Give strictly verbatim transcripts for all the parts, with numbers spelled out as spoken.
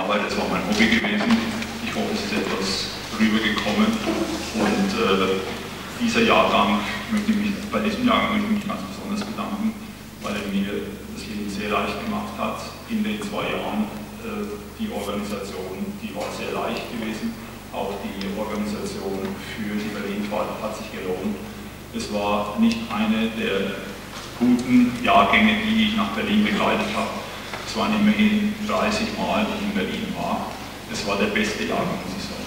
Arbeit, das war mein Hobby gewesen. Ich hoffe, es ist etwas rübergekommen. Und äh, dieser Jahrgang, möchte ich mich, bei diesem Jahrgang möchte ich mich ganz besonders bedanken, weil er mir das Leben sehr leicht gemacht hat. In den zwei Jahren äh, die Organisation, die war sehr leicht gewesen. Auch die Organisation für die Berlin-Fahrt hat sich gelohnt. Es war nicht eine der guten Jahrgänge, die ich nach Berlin begleitet habe. Es waren immerhin dreißig Mal, die ich in Berlin war. Es war der beste Jahrgang, muss ich sagen.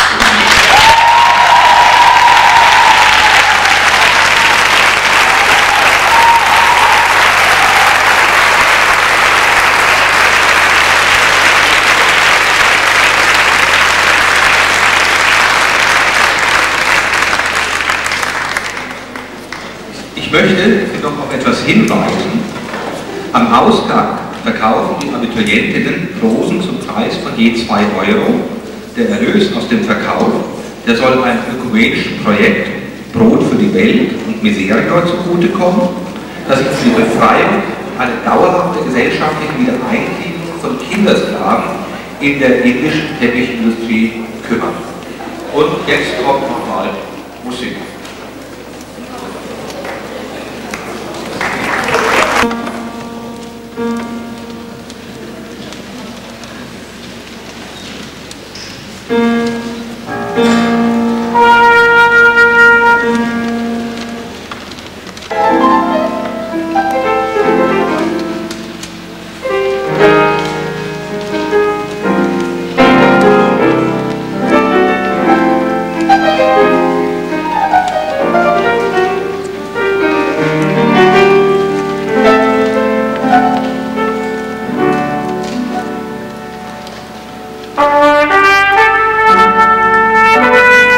Ich möchte Sie noch auf etwas hinweisen. Am Ausgang verkaufen die Abiturientinnen Rosen zum Preis von je zwei Euro. Der Erlös aus dem Verkauf, der soll einem ökumenischen Projekt Brot für die Welt und Miserior zugutekommen, das sich um die Befreiung, eine dauerhafte gesellschaftliche Wiedereingliederung von Kindersklaven in der indischen Teppichindustrie kümmert. Und jetzt kommt nochmal Musik. Thank you.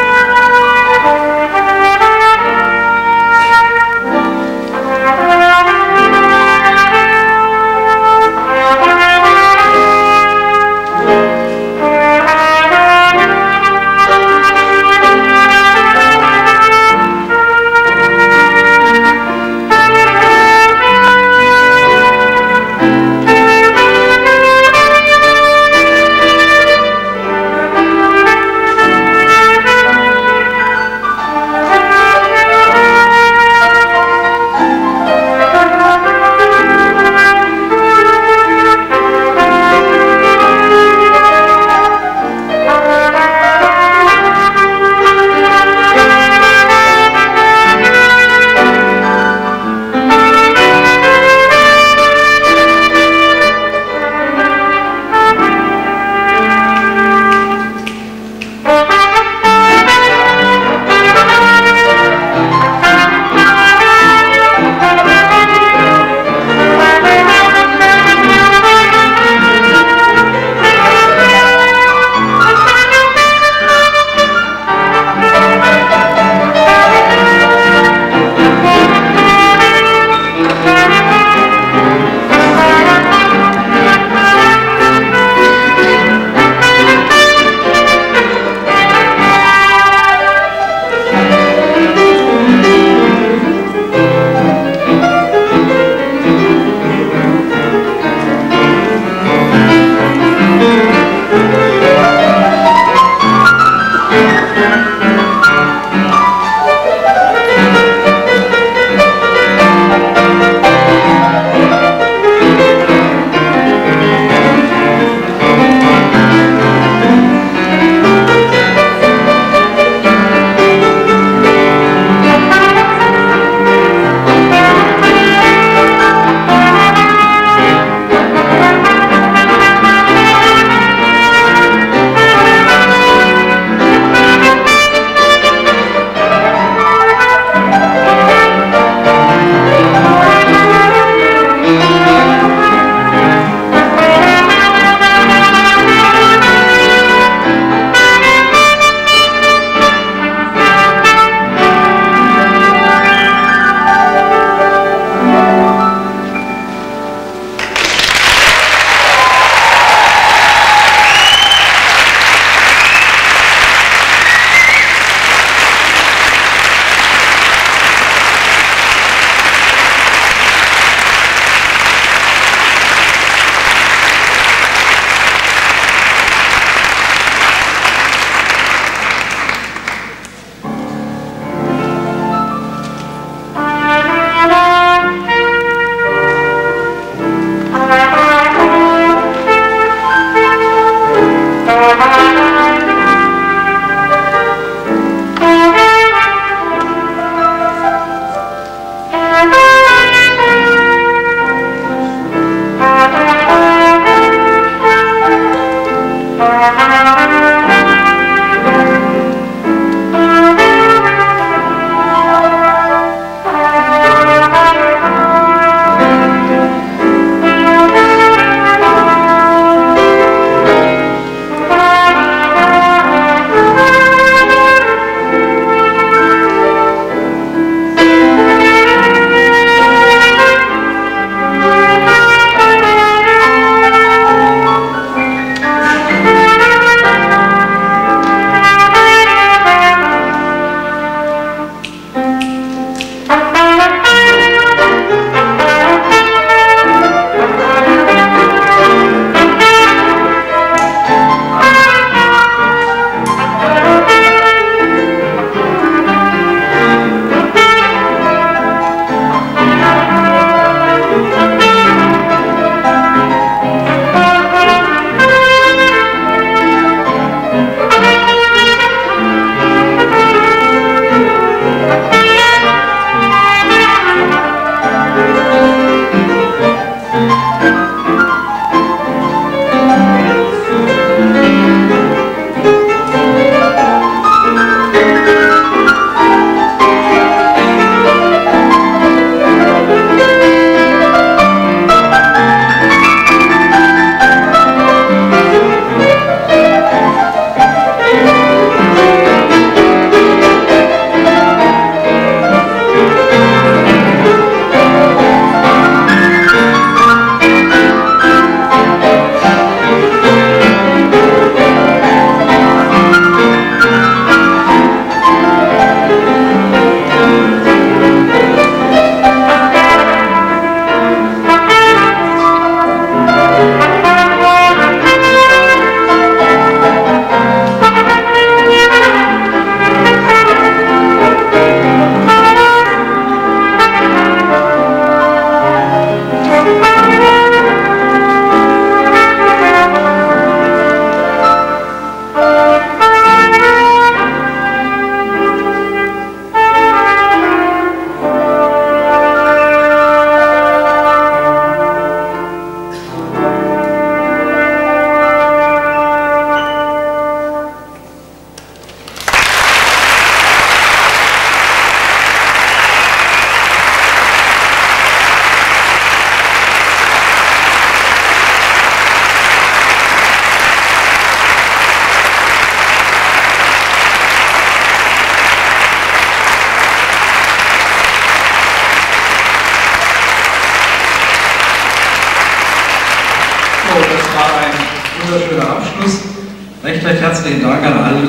wunderschöner Abschluss. Recht, recht herzlichen Dank an alle,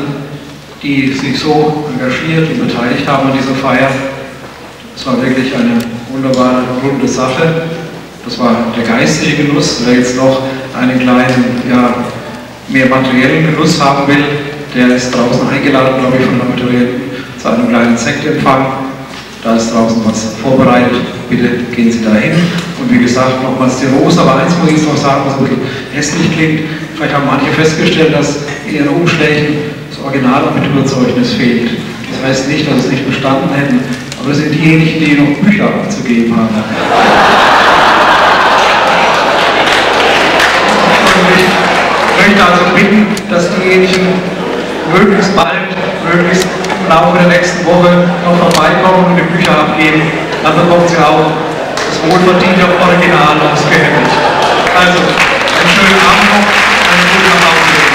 die sich so engagiert und beteiligt haben an dieser Feier. Es war wirklich eine wunderbare, runde Sache. Das war der geistige Genuss. Wer jetzt noch einen kleinen, ja, mehr materiellen Genuss haben will, der ist draußen eingeladen, glaube ich, von den Abiturienten zu einem kleinen Sektempfang. Da ist draußen was vorbereitet. Bitte gehen Sie dahin. Und wie gesagt, nochmals die Rose. Aber eins muss ich jetzt noch sagen, was ein bisschen hässlich klingt. Vielleicht haben manche festgestellt, dass in ihren Umschlägen das Original-Abiturzeugnis fehlt. Das heißt nicht, dass sie es nicht bestanden hätten, aber das sind diejenigen, die noch Bücher abzugeben haben. Ich möchte also bitten, dass diejenigen möglichst bald, möglichst im Laufe der nächsten Woche noch vorbeikommen und die Bücher abgeben. Dann bekommt sie auch das wohlverdiente Original ausgehändigt. Also, einen schönen Abend noch, einen guten Nachhauseweg.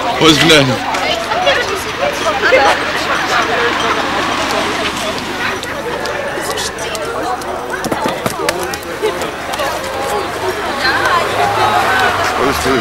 Wo ist denn? Alles gut.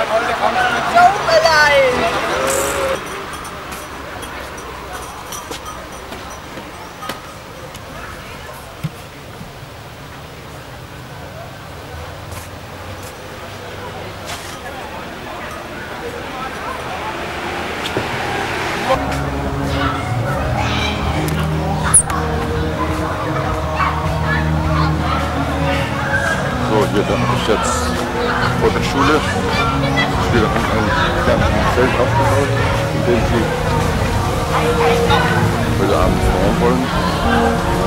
So, hier dann ist jetzt vor der Schule. Wir haben ein kleines Feld aufgebaut, in dem sie heute Abend fahren wollen.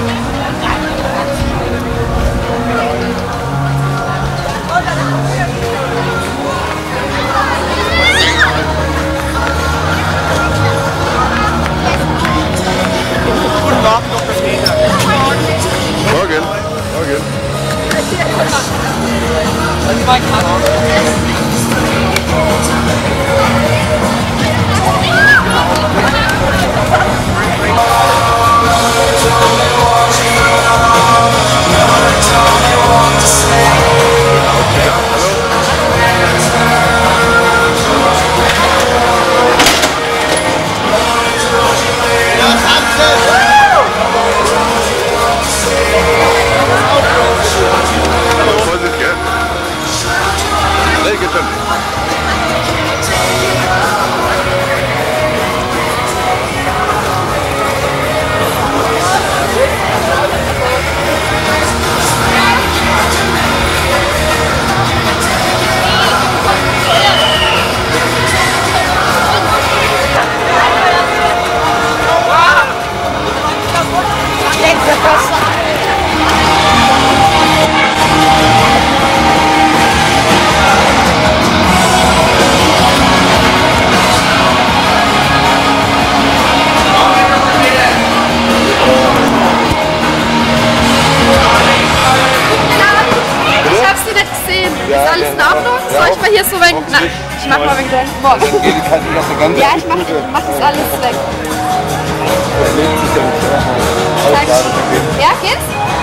Guten Morgen, Doktor Peter. Morgen. Morgen. Vorsicht, gell? Nee, geht schon. Hier so weg. Na, ich mach mal weg dein Boah. Dann geht die Karte noch eine ganze Ja, ich mach, mach das alles weg. Das lebt sich ja nicht aus. Ja, geht's?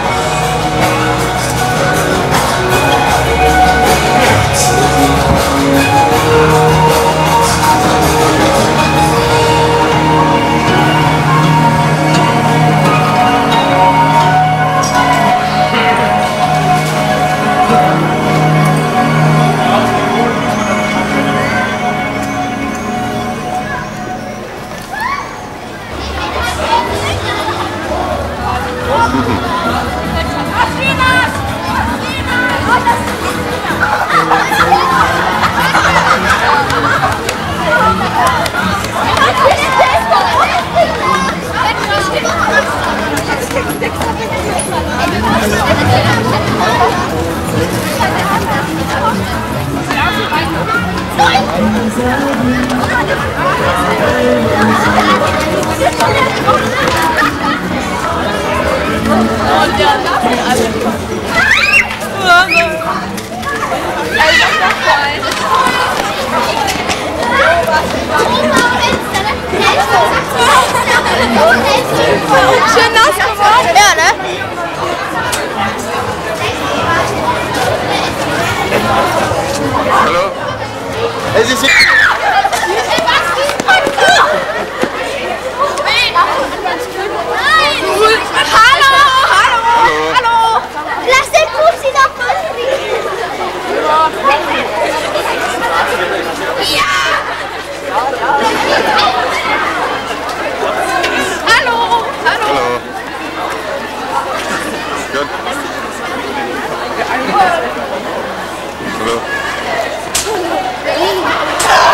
Schön nass geworden. Ja, ne? Hallo? Es ist Hallo, hallo, hallo. Lass den Pupsi doch mal spielen. Ja. Hallo, hallo. Hallo. Gut. Hallo.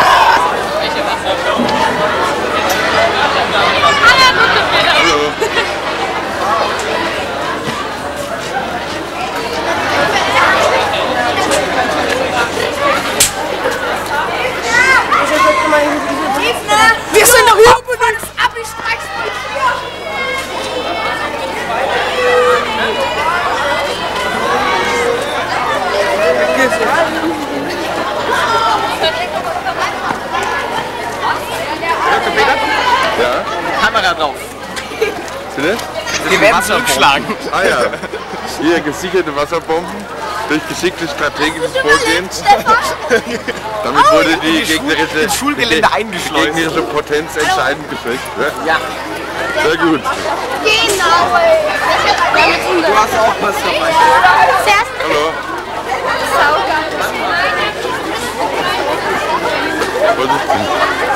drauf. Bitte? Wir werden zurückschlagen. Ah ja. Hier gesicherte Wasserbomben durch geschicktes strategisches Vorgehen. Damit wurde die gegnerische, das Schulgelände die eingeschleust. gegnerische Potenz entscheidend geschwächt. Ja. Sehr gut. Genau. Du hast auch was dabei. Hallo. Vorsichtig.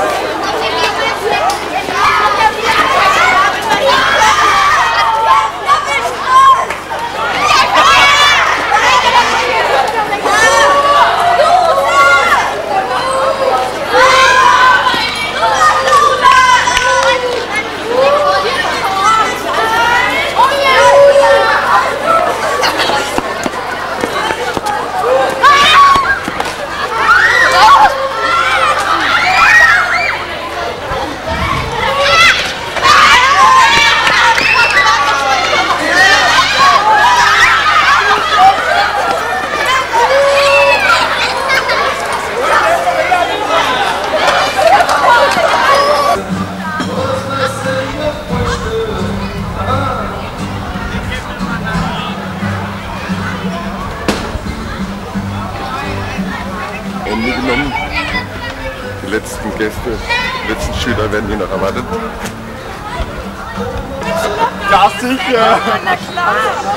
Ende genommen. Die letzten Gäste, die letzten Schüler werden hier noch erwartet. Ja, sicher! Na klar!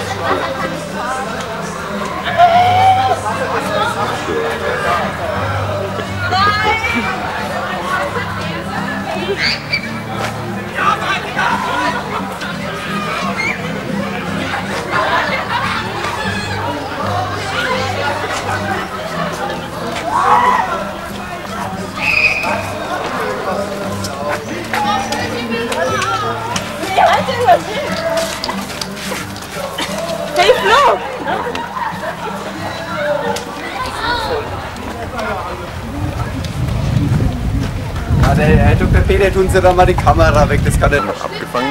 Hey Flo! Ja, der Herr Doktor Peter, tun Sie da mal die Kamera weg, das kann er Noch abgefangen.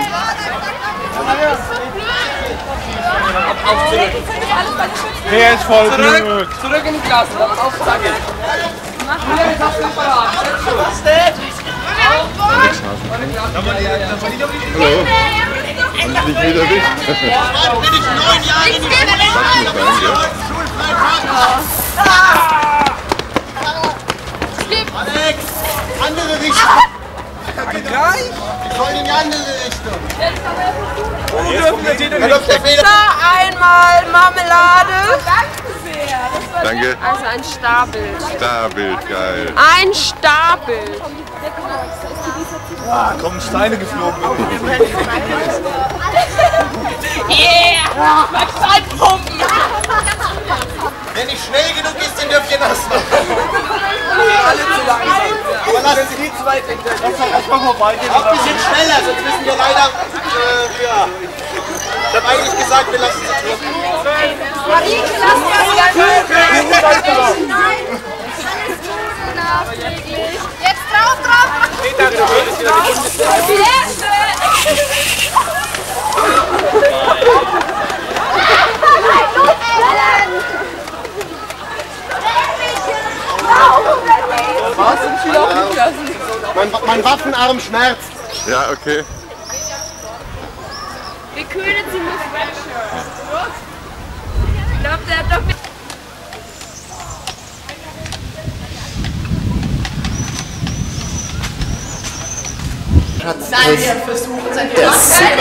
Der ist voll zurück! Zurück in die Klasse, dann auf Zacke! Hallo. Haben Sie dich wieder erwischt? Bin ich neun Jahre in die Schule. Alex, andere Richtung. Gleich? Ich soll in die andere Richtung. Wo dürfen wir die denn Herr Doktor Peter. Einmal Marmelade. Danke. Also ein Starbild. Starbild, geil. Ein Starbild. Ah, kommen Steine geflogen. Yeah! Mach Zeitpumpen! Wenn nicht schnell genug ist, dann dürft ihr nass machen. Alle zu langsam. Aber lassen Sie die zwei Lass doch erstmal vorbeigehen. auch ein bisschen schneller, sonst müssen wir leider. Äh, ja. Ich habe eigentlich gesagt, wir lassen es drin. Marie, lass mal Nein! Jetzt drauf, drauf! Peter, du würdest wieder die Bundeswehr. Mein, mein Waffenarm schmerzt. Ja, okay. Wir kühlen sie mit Sweatshirt. Ich glaube, der hat doch... Nein, wir versuchen es einfach. Das ist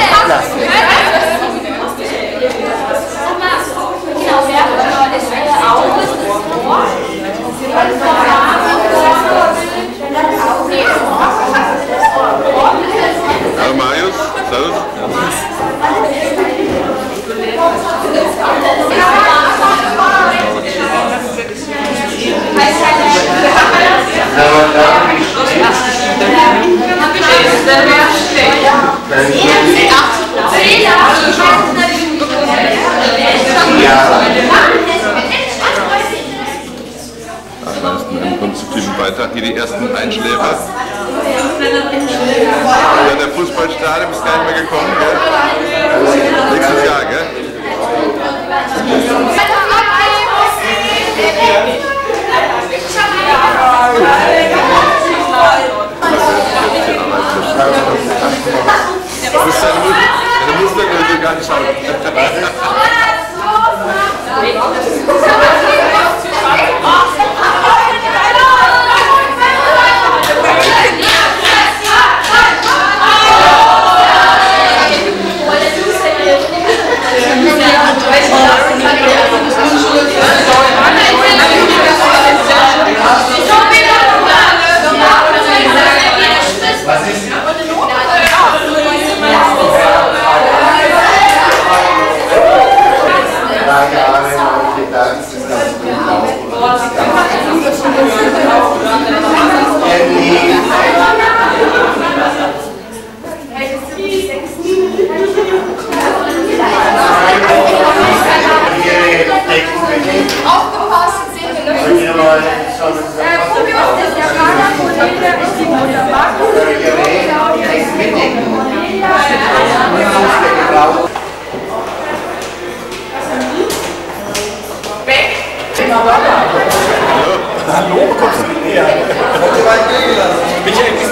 Hallo Marius, servus. Einen konstruktiven Beitrag, hier die ersten Einschläfer. Ja, der Fußballstadion ist gar nicht mehr gekommen, gell? Nächstes Jahr, gell? Das ist jetzt die Arbeit.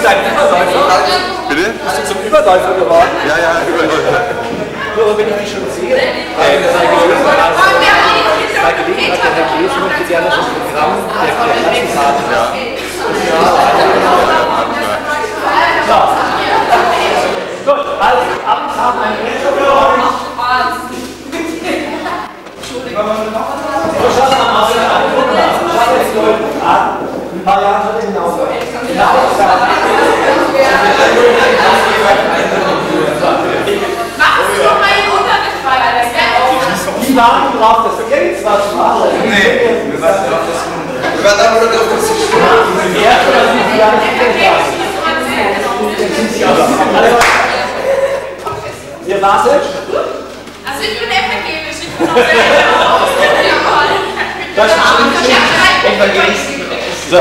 du ein Überläufer? Bitte? Bist du zum Überläufer geworden? Ja, ja, Überläufer. Nur wenn ich dich schon sehe, äh, bei Gelegenheit der Herr Klees möchte gerne das Programm der Klassenfahrt. Ja. So. Gut, also abends haben wir ein Intro für euch. So, schaut mal aus der Angucken. Schaut euch die Leute an. Ein paar Jahre wird hinaus. Die warten drauf, dass du Geld was machst. Nee, wir warten drauf, dass du. Wir warten aber nur drauf, dass du. Ja, oder sie gar nicht Geld haben. Ihr wartet? Also ich bin evangelisch, ich bin auch sehr Das ist evangelisch. So.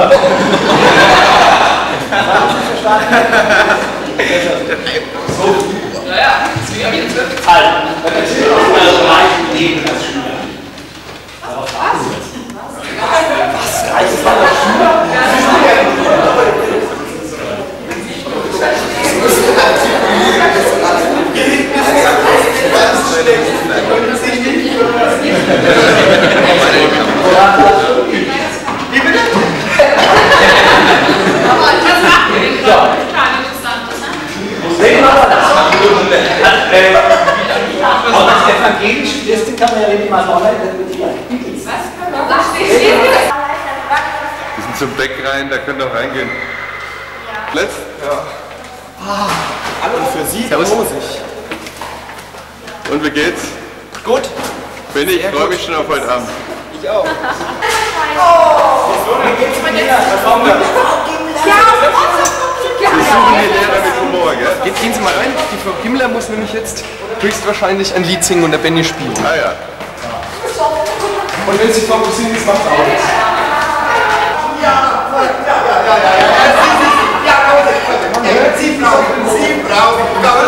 Naja, deswegen habe ich jetzt wirklich. Also, dann erzähl uns mal das reiche Leben als Schüler. Was? Was? Reiches Leben als Schüler? Wie bitte? Aber das macht mir nicht total interessant, ne? Sehen wir mal das. Auch als evangelische Christin kann man ja nicht mal online interpretieren. Was? Was steht Wir sind zum Deck rein, da könnt ihr auch reingehen. Let's? Ja. Hallo, für Sie rosig. Und wie geht's? Gut. Benni, ich freue mich schon auf heute Abend. Ich auch. Oh! Wie geht's mit Ihnen? Was machen wir? Wir suchen die Lehrer mit Humor, gell? Jetzt gehen Sie mal rein. Die Frau Himmler muss nämlich jetzt höchstwahrscheinlich ein Lied singen und der Benni spielen. Ah ja. Und wenn Sie fokussieren, das macht auch nichts. Ja, ja, ja, ja, ja, ja. Ja, Sie brauchen, Sie brauchen.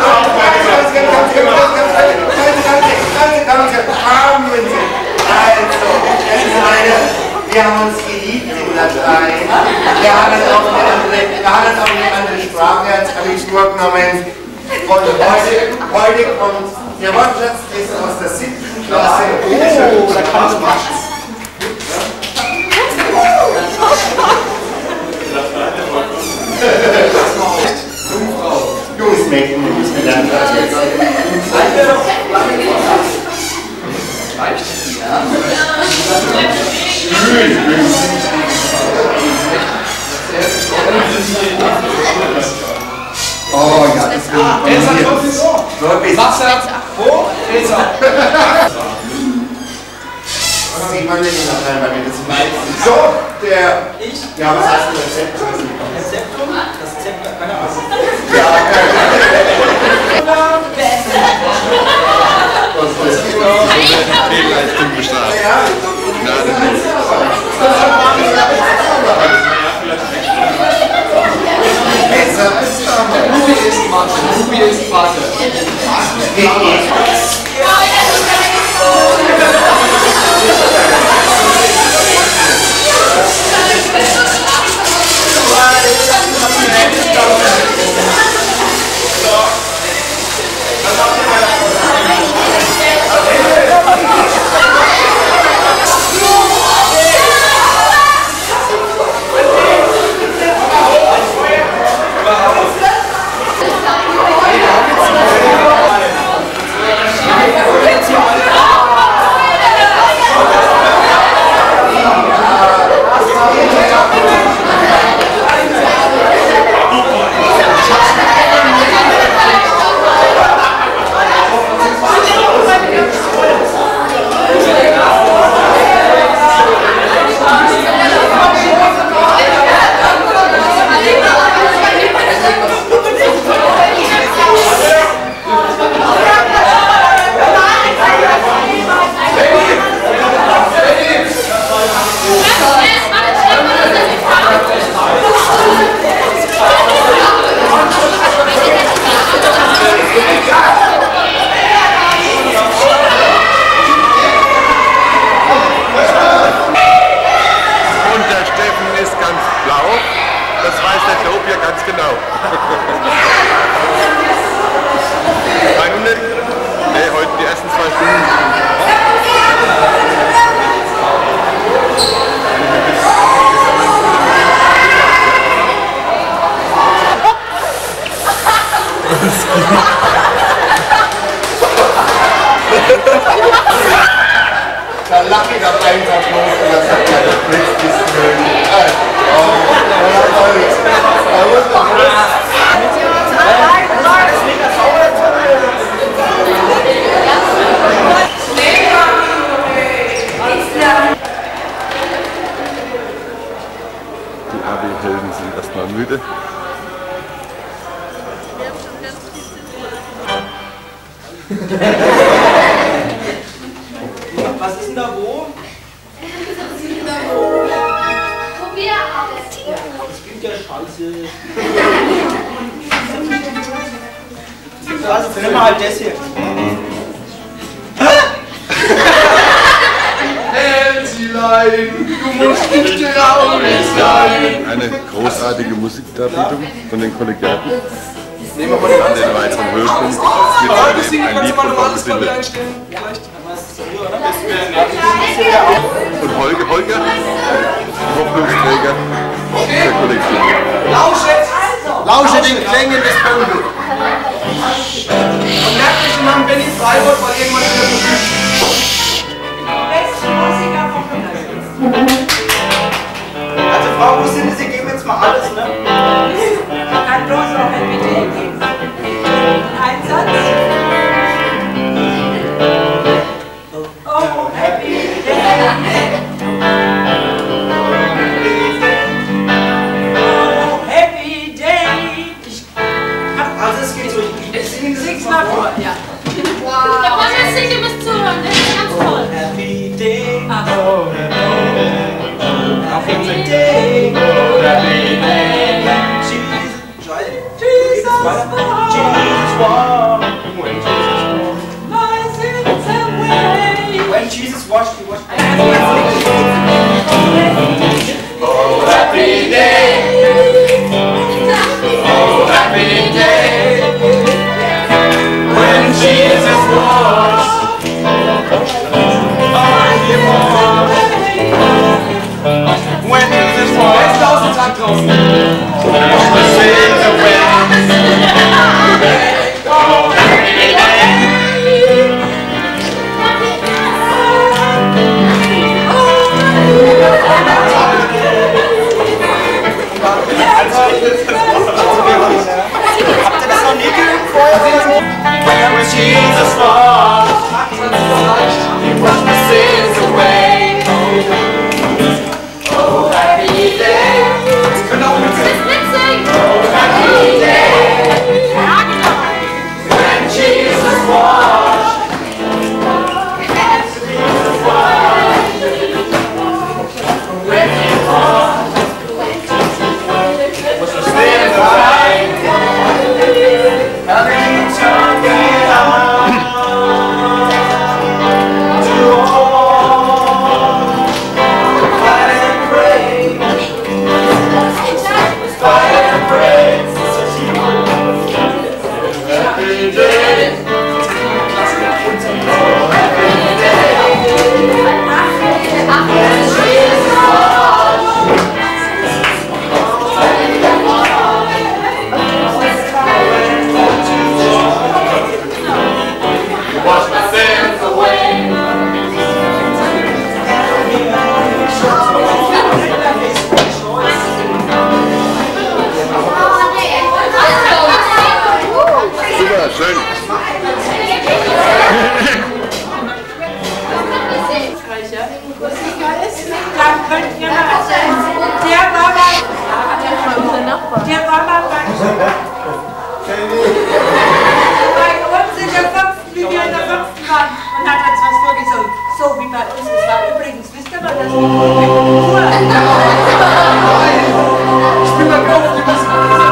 Also, wir haben uns geliebt in Latein. Wir haben auch eine andere, wir haben auch eine andere Sprache als Abitur genommen. Und heute, heute kommt der Wortschatz ist aus der siebten Klasse. Oh, da kann man was. Du bist Mädchen, du bist mit deinem Platz. Reicht? Ja. Oh ja, das will ich. Wasser, hoch, Elsa. Sieht man nicht noch einmal, wenn das meistens. So, der. Ich? Ja, was heißt ein Rezept? Rezeptum? Das Rezept, keine Ahnung. Ja, was ist das? Fehlleistung bestraft. Ja, Ruby ist Vater. Ruby ist Vater. Was ist denn da wo? Probier alles. Das klingt ja scheiße. Also, nimm mal halt das hier. Elsilein, du musst nicht traurig sein. Eine großartige Musikdarbietung von den Kollegiaten. Nehmen wir mal den An den weiteren Höhepunkt wird ein Lied von Frau Gesinde. Und Holger, Holger, Hoffnungsträger der Kollektion. Lausche, lausche den Klängen des Pöbels. Und merkt euch den Namen Benny Freiburg, weil irgendwann wieder bestimmt. Also Frau Gesinde, Sie geben jetzt mal alles, ne? Kann bloß noch ein Bitte geben. Ein Satz. Oh, happy day. Oh, happy day. Also es geht so, ich singe das jetzt mal vor. Ja. Wow. Da wollen wir singen, ihr müsst zuhören, das ist ganz toll. Happy day, Ah. oh, happy day, oh, happy day. Jesus, Jesus walked, Jesus walked. My sins away. When Jesus washed, he washed. Oh, happy day. Oh, happy day. When Jesus washed, oh, he washed. When Jesus washed, tausend Tag draußen. Washed the sins away. Oh, happy day. Habt ihr das noch nie geübt vorher? When Jesus washed, he washed the sins away. Oh, happy day. Genau, oh, happy day. When Jesus washed, Jesus washed. When he washed, was the sins away. And he took it on to all. Fight and pray. Fight and pray. Happy day. Oh, happy day. When Jesus wash my sins away. Super, schön. Dann könnt ihr mal erzählen. Der war mal, der war mal bei, bei uns in der fünften, wie wir in der fünften waren, und hat uns was vorgesungen. So wie bei uns. Es war übrigens, wisst ihr mal, das Ich bin da drauf, die müssen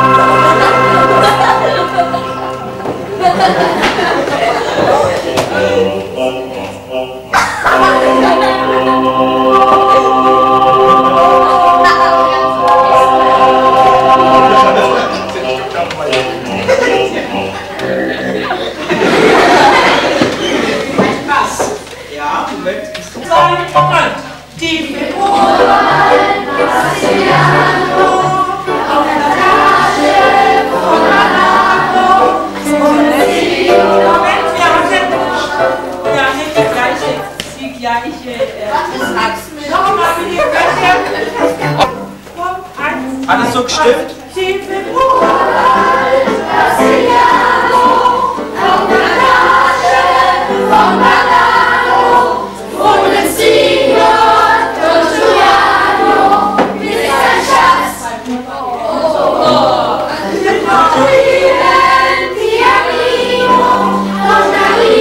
Ja, Moment. die Alles so gestimmt? Pianino, con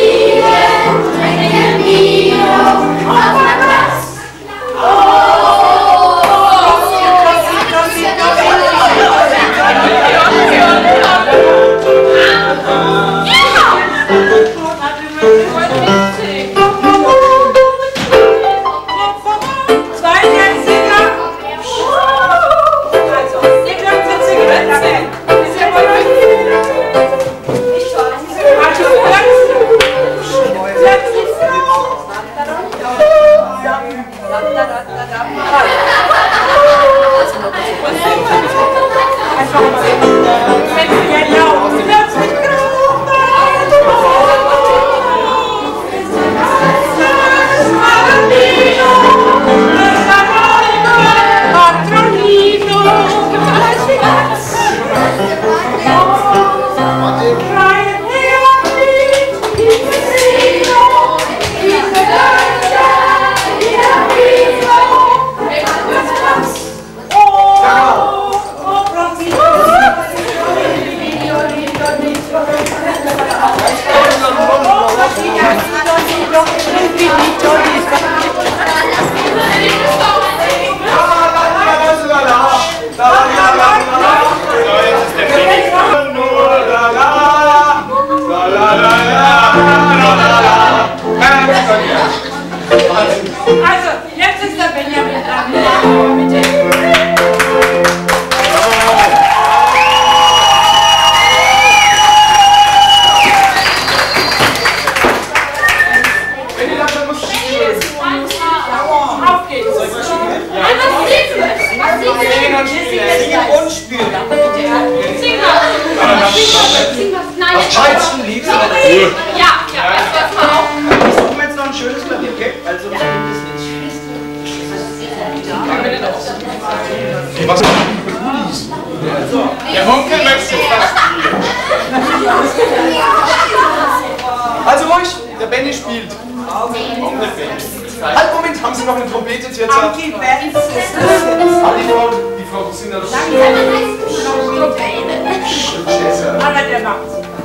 Scheitchen liebst du? Ja, ja, das war's mal auch. Ich suche mir jetzt noch ein schönes Klavier, okay? Also, das nimmt es nicht. Was für Goodies? Der Onkel möchte fast Also ruhig, der Benny spielt. Halt, Moment, haben Sie noch eine Trompete jetzt? Ah, die Frau, die Frau Rosina, das ist Aber der macht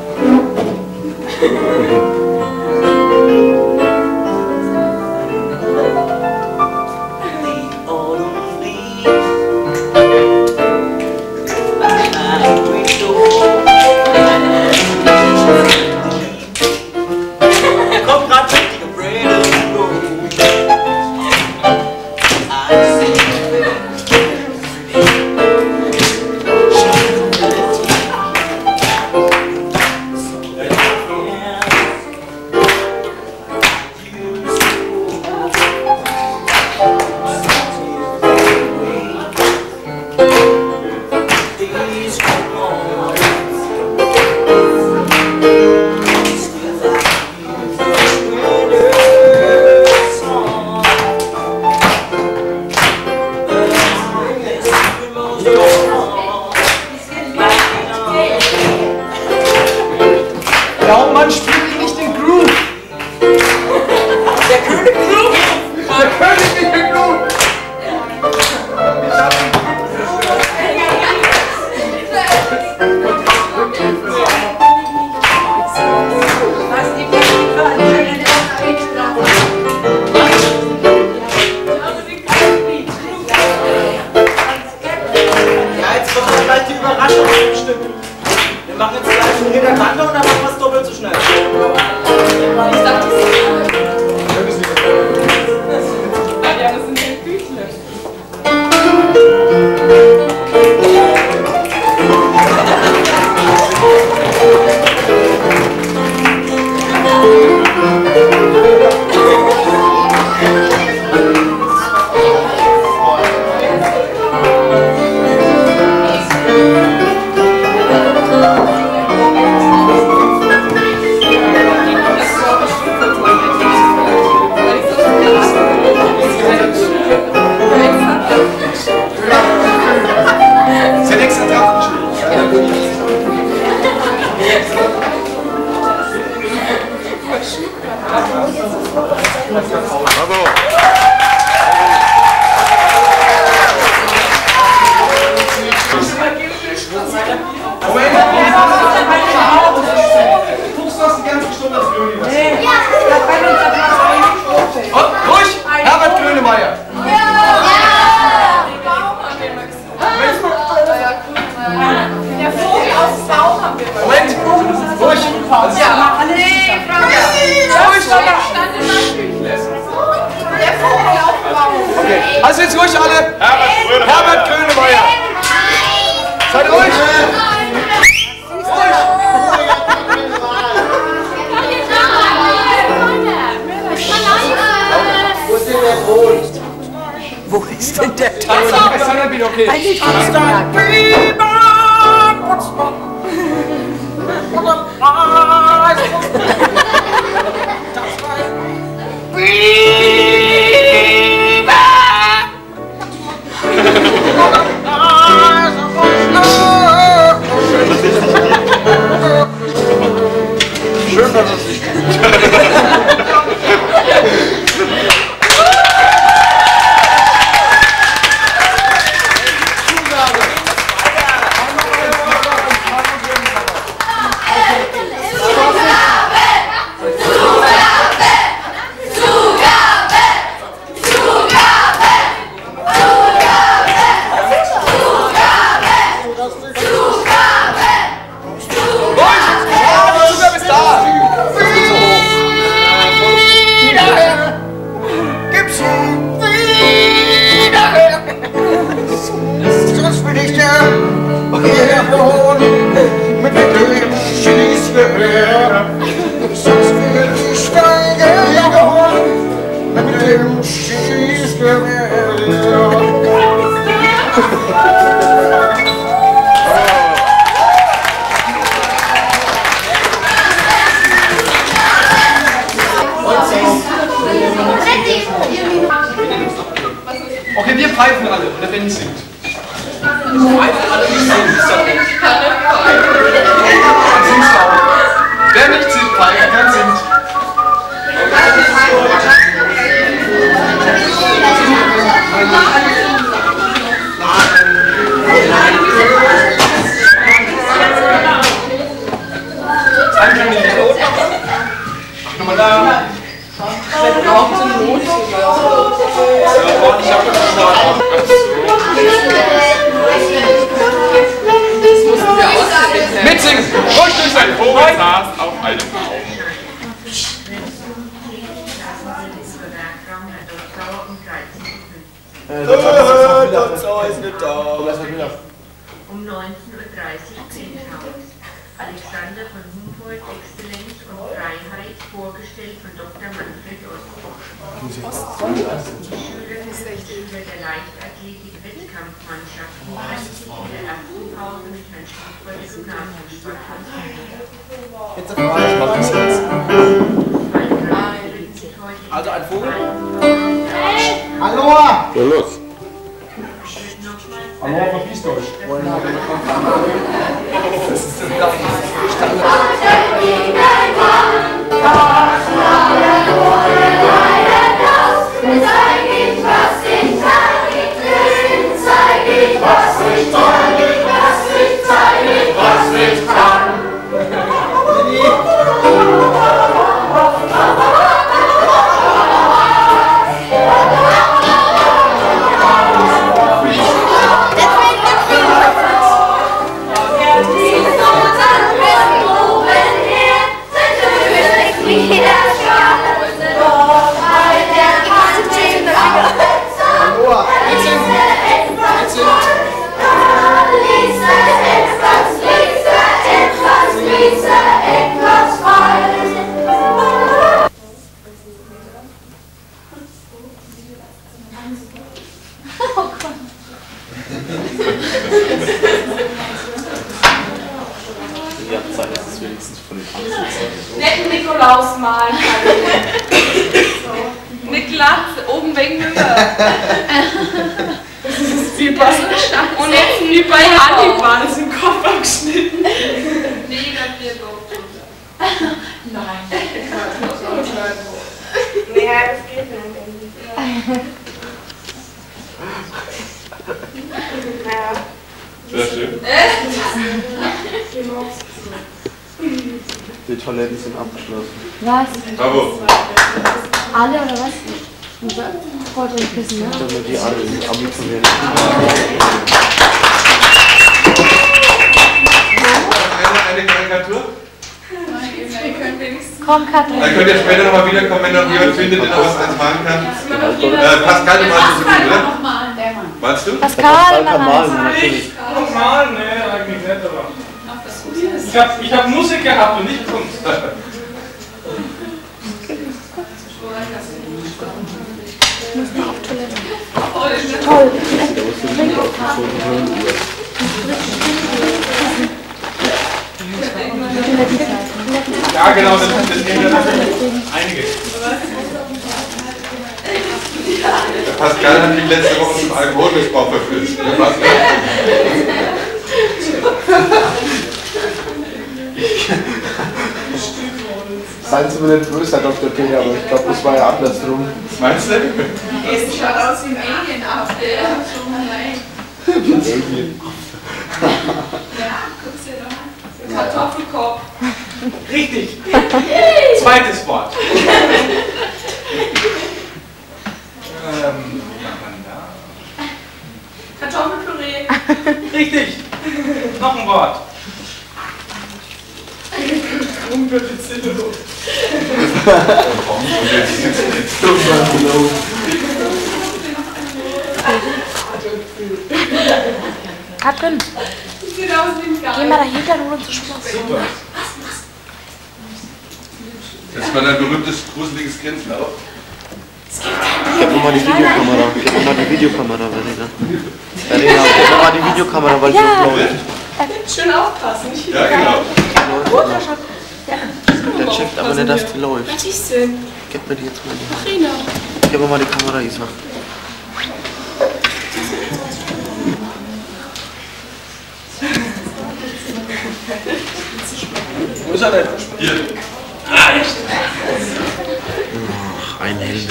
Also jetzt ruhig alle! Herbert Grönemeyer! Seid ruhig! Wo ist denn der Ton? Es hat wieder okay. Ein Lied von Stark. Schön, dass es nicht durchsingen! Ruhig durchsingen! Ein Vogel saß auf einem Baum. Doktor ist nicht da. Um neunzehn Uhr dreißig Penthouse. Alexander von Humboldt, Exzellenz und Freiheit, vorgestellt von Doktor Manfred Ostbrock. Die Schüler der Leichtathletik-Wettkampfmannschaften in der ersten Pause mit Herrn Schiefer der Gymnasiumsport. Jetzt auf einmal, ich mach das jetzt. Also ein Vogel? Aloha! Ja, los. Aloha, verpiss euch. Das ist das Netten Nikolaus malen kann. Eine Glatze, oben wegen Höhe. Das ist wie bei und jetzt wie bei Hannibal, das ist im Kopf abgeschnitten. Negativ. Nein. Nee, das geht nicht. Naja. Sehr schön. Die Toiletten sind abgeschlossen. Was? Bravo. Alle oder was? Freut euch pissen, ne? Damit die alle am werden. Eine Karikatur? Komm, Katrin. Dann könnt ihr später nochmal wiederkommen, wenn noch jemand findet, der noch was eins malen kann. Äh, Pascal, du malst das gut, oder? Malst du? Pascal, kann malen, natürlich. Malen? Nee, eigentlich nicht, aber. Ich hab, ich hab Musik gehabt und nicht Kunst. Ich muss noch auf Toilette. Toll. Ja, genau, das, das nehmen wir natürlich einige. Der Pascal hat mich letzte Woche zum Alkoholmissbrauch verführt. Seien Sie mir nicht böse, Herr Doktor Peter, aber ich glaube, das war ja andersrum. Meinst du? Es schaut aus wie ein Alien auf der schon allein. Alien. Ja, guck's dir doch an. Kartoffelkopf. Richtig. Zweites Wort. ähm, wie macht man da? Kartoffelpüree. Richtig. Noch ein Wort. Unbezillo. Katrin, geh mal dahinter und uns zu Spaß. Super. Das war dein berühmtes, gruseliges Grinsen auch. Gib mir mal die Videokamera. Gib mir mal die Videokamera, Verena. Verena, gib mir mal die Videokamera, weil die Ja. noch läuft. Schön aufpassen. Ja, genau. Der checkt aber nicht, dass die läuft. Was ist denn? Gib mir die jetzt mal in die Hand. Verena. Gib mir mal die Kamera, Isa. Wo ist er denn? Hier. Ach, ein Helden.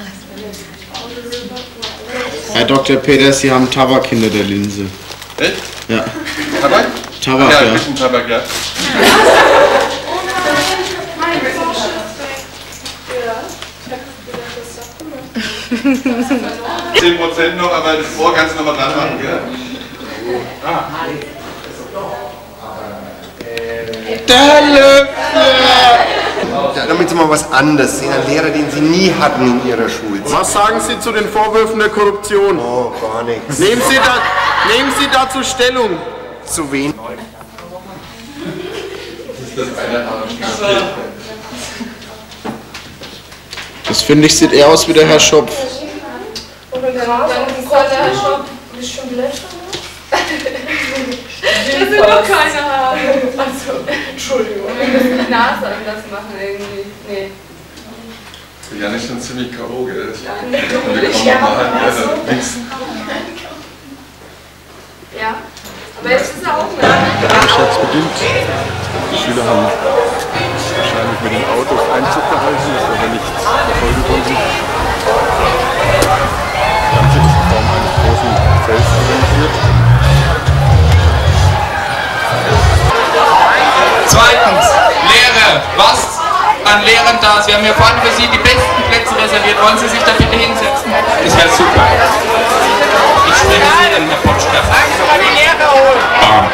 Herr Doktor Peters, Sie haben Tabak hinter der Linse. Echt? Ja. Tabak? Tabak, ja. ja. Ein bisschen Tabak, ja. zehn Prozent noch, aber das Vor kannst du noch mal dran machen, gell? Ah. Der Löffel! Ja, damit Sie mal was anderes sehen, ein Lehrer, den Sie nie hatten in Ihrer Schulzeit. Was sagen Sie zu den Vorwürfen der Korruption? Oh, gar nichts. Nehmen Sie, da, nehmen Sie dazu Stellung. Zu wen? Das finde ich sieht eher aus wie der Herr Schopf. Und dann soll der Herr Schopf nicht schon löschen? Das sind doch keine Haare. Also, Entschuldigung. Wir müssen die Nase anders machen irgendwie. Nee. Ja, nicht schon ziemlich K O, gell? Ja, ja, ja, aber jetzt ist er auch mehr. Ich hab's bedient. Die Schüler haben wahrscheinlich mit den Autos Einzug gehalten, das aber nicht verfolgen konnten. Das Ganze ist in Form eines großen Felds organisiert. Zweitens, Lehre. Was an Lehrern da ist. Wir haben hier vorne für Sie die besten Plätze reserviert. Wollen Sie sich da bitte hinsetzen? Das wäre super. Ich springe Sie in, Herr Potschka. Langsam mal die Lehre holen. Ah.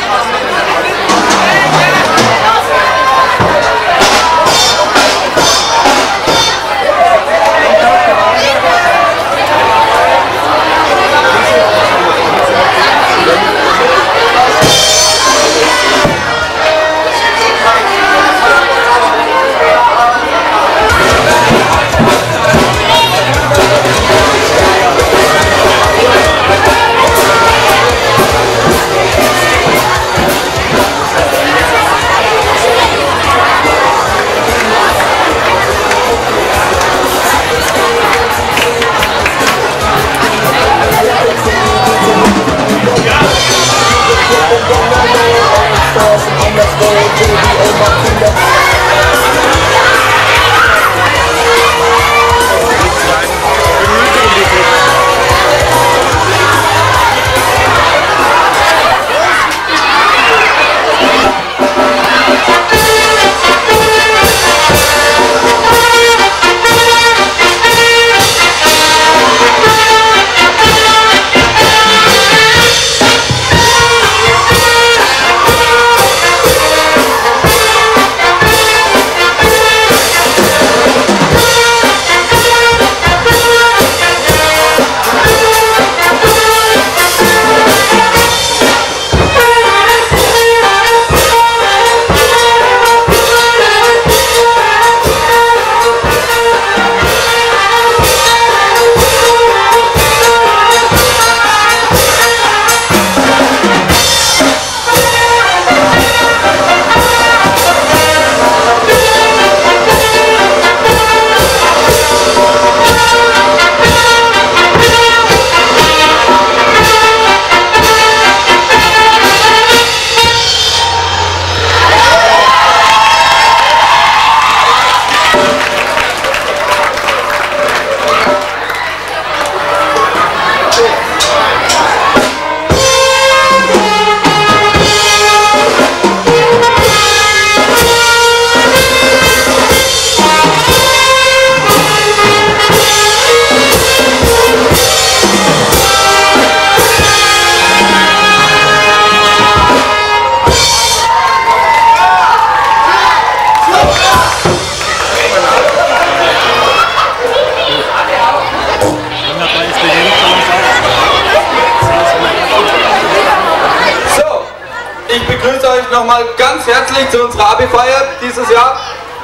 Nochmal ganz herzlich zu unserer Abi-Feier dieses Jahr.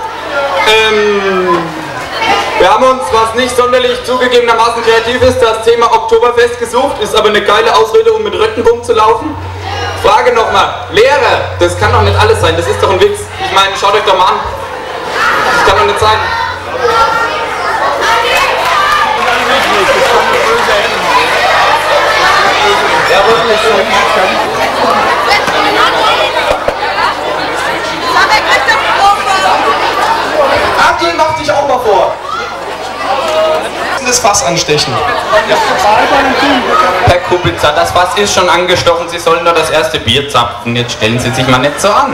Ähm, wir haben uns, was nicht sonderlich zugegebenermaßen kreativ ist, das Thema Oktoberfest gesucht, ist aber eine geile Ausrede, um mit Röcken rumzulaufen. Frage nochmal, Lehrer, das kann doch nicht alles sein, das ist doch ein Witz. Ich meine, schaut euch doch mal an. Das kann doch nicht sein. Adi, mach dich auch mal vor. das Fass anstechen. Herr Kubica, das Fass ist schon angestochen, Sie sollen nur das erste Bier zapfen. Jetzt stellen Sie sich mal nicht so an.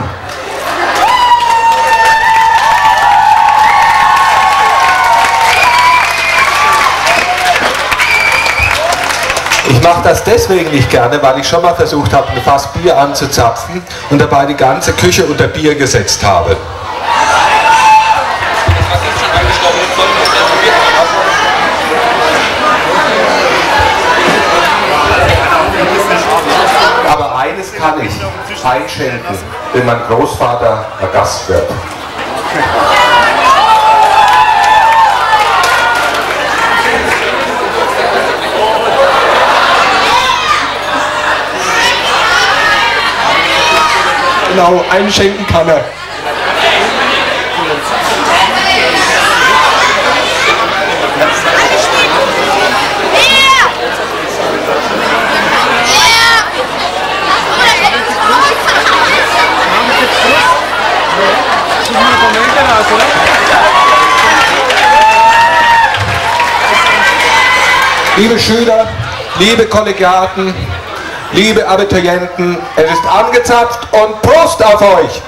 Ich mache das deswegen nicht gerne, weil ich schon mal versucht habe, ein Fass Bier anzuzapfen und dabei die ganze Küche unter Bier gesetzt habe. Aber eines kann ich, einschenken, wenn mein Großvater ein Gast wird. Genau, einschenken kann er. Liebe Schüler, liebe Kollegiaten, liebe Abiturienten, es ist angezapft und Prost auf euch!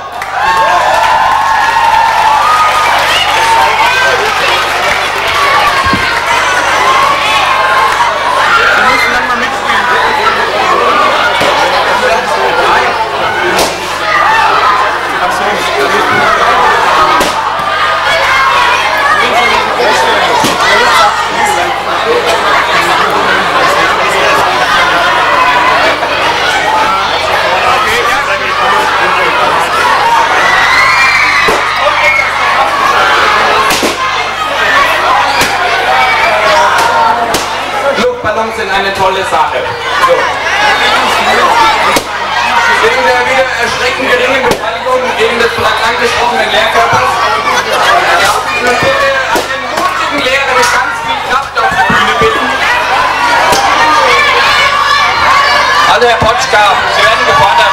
Luftballons sind eine tolle Sache. So. Wegen der wieder erschreckend geringen Beteiligung gegen des bereits angesprochenen Lehrkörpers darf ich nun bitte einen mutigen Lehrer mit ganz viel Kraft auf die Bühne bitten. Also Herr Potschka, Sie werden gefordert.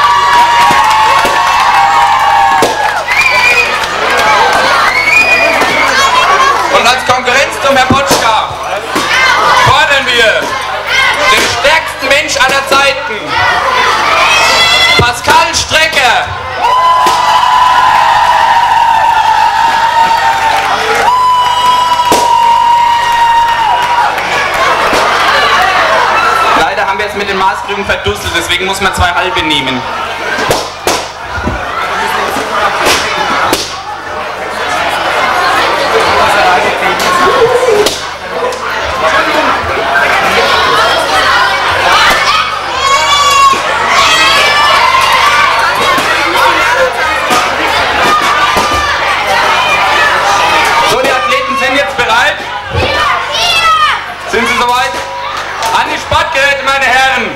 Und als Konkurrenz zum Herrn Potschka fordern wir den stärksten Mensch aller Zeiten, Pascal Strecker. Leider haben wir es mit den Maßkrügen verdusselt, deswegen muss man zwei halbe nehmen. So, die Athleten sind jetzt bereit. Sind sie soweit? An die Sportgeräte, meine Herren!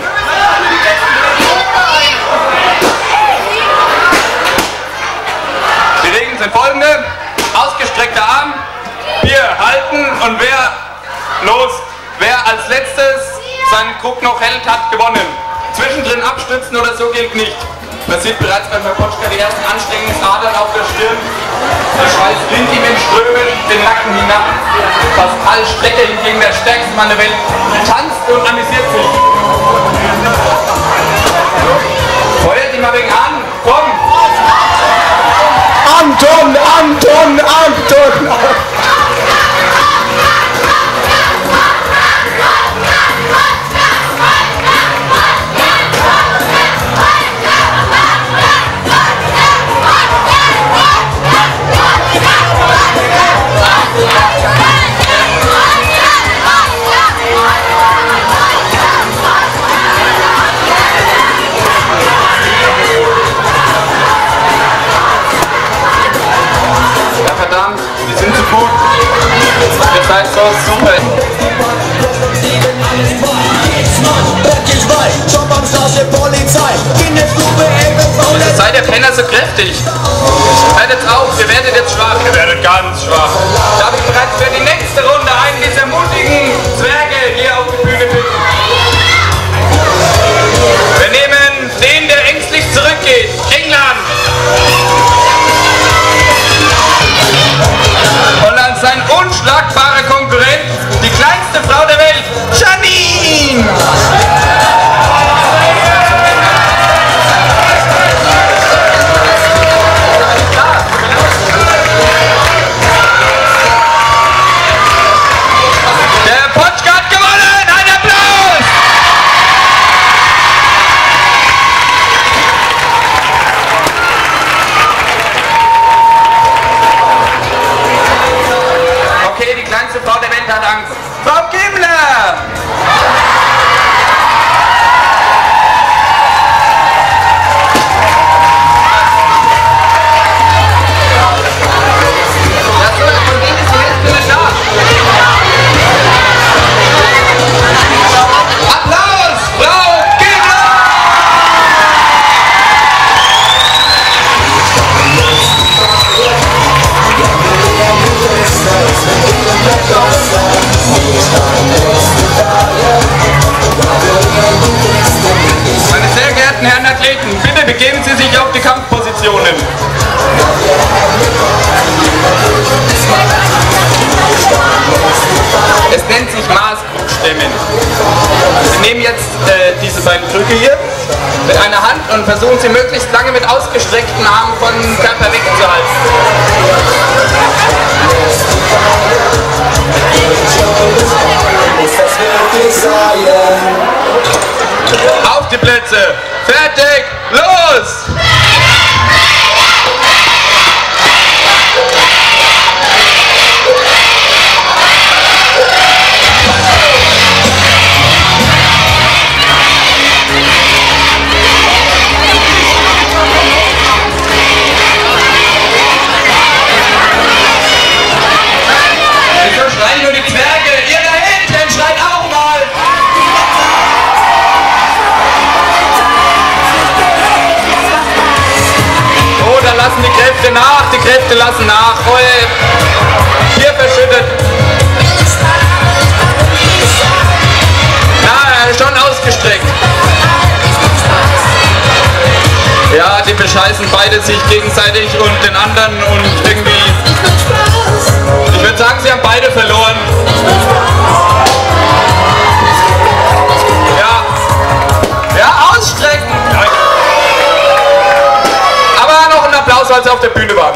Die Regeln sind folgende: ausgestreckter Arm, wir halten und wer los, wer als letztes seinen Krug noch hält, hat gewonnen. Zwischendrin abstützen oder so gilt nicht. Man sieht bereits beim Herrn Potschka die ersten Anstrengungsadern auf der Stirn. Der Schweiß rinnt ihm in Strömen den Nacken hinab. Pascal Strecker hingegen, der stärkste Mann der Welt, tanzt und amüsiert sich. Feuert ihn mal wegen an, komm! Anton, Anton, Anton! Ja, verdammt, die sind zu gut. Ihr seid so super. Wieso seid ihr Penner so kräftig? Werdet auf, ihr werdet jetzt schwach. Ihr werdet ganz schwach. Darf ich bereits für die nächste Runde einen dieser mutigen Zwerge hier auf die Bühne bitten? Wir nehmen den, der ängstlich zurückgeht. England. Und als sein unschlagbarer Konkurrent die kleinste Frau Gimmler! Applaus, Frau Gimmler! Meine sehr geehrten Herren Athleten, bitte begeben Sie sich auf die Kampfpositionen. Es nennt sich Maßkrugstemmen. Sie nehmen jetzt äh, diese beiden Krüge hier mit einer Hand und versuchen sie möglichst lange mit ausgestreckten Armen von Körper wegzuhalten. Auf die Plätze! Fertig! Los! Wieso schreien nur die Zwerge? Ihr da hinten schreit auch mal! Oh, da lassen die Kräfte nach, die Kräfte lassen nach. Oh, hier verschüttet. Na, schon ausgestreckt. Ja, die bescheißen beide sich gegenseitig und den anderen und irgendwie... Ich würde sagen, sie haben beide verloren. Ja. Ja, ausstrecken. Aber noch ein Applaus, als sie auf der Bühne waren.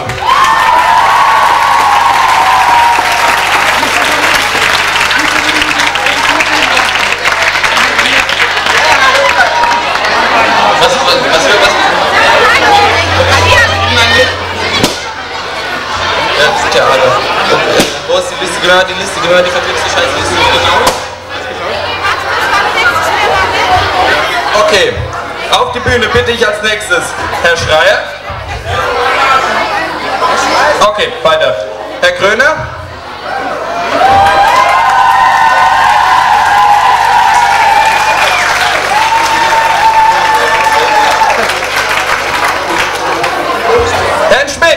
Was ist das? Was ist das? Ja, das sind ja alle. Wo ist die Liste gehört? Die Liste gehört, die verflixte Scheißliste. Okay, auf die Bühne bitte ich als nächstes Herr Schreier. Okay, weiter. Herr Kröner. Herrn Schmidt.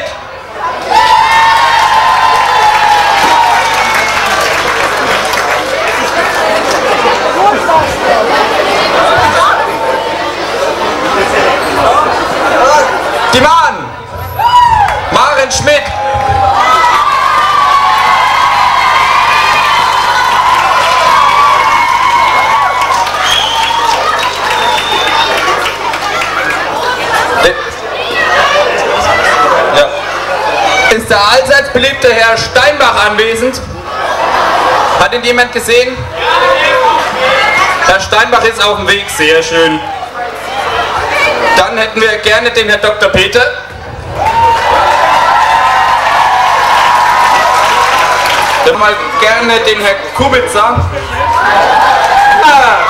Die Mann! Maren Schmidt! Ja. Ist der allseits beliebte Herr Steinbach anwesend? Hat ihn jemand gesehen? Herr Steinbach ist auf dem Weg, sehr schön. Dann hätten wir gerne den Herrn Doktor Peter. Dann mal gerne den Herrn Kubitzer. Ah.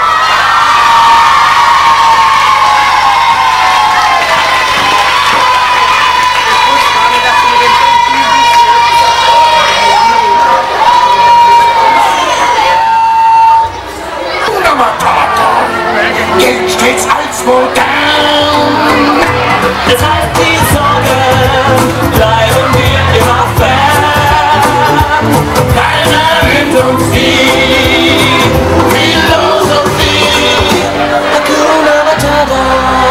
Geld stets als modern. Das heißt, die Sorgen bleiben wir immer fern. Keiner nimmt uns die Philosophie. Hakuna Matata.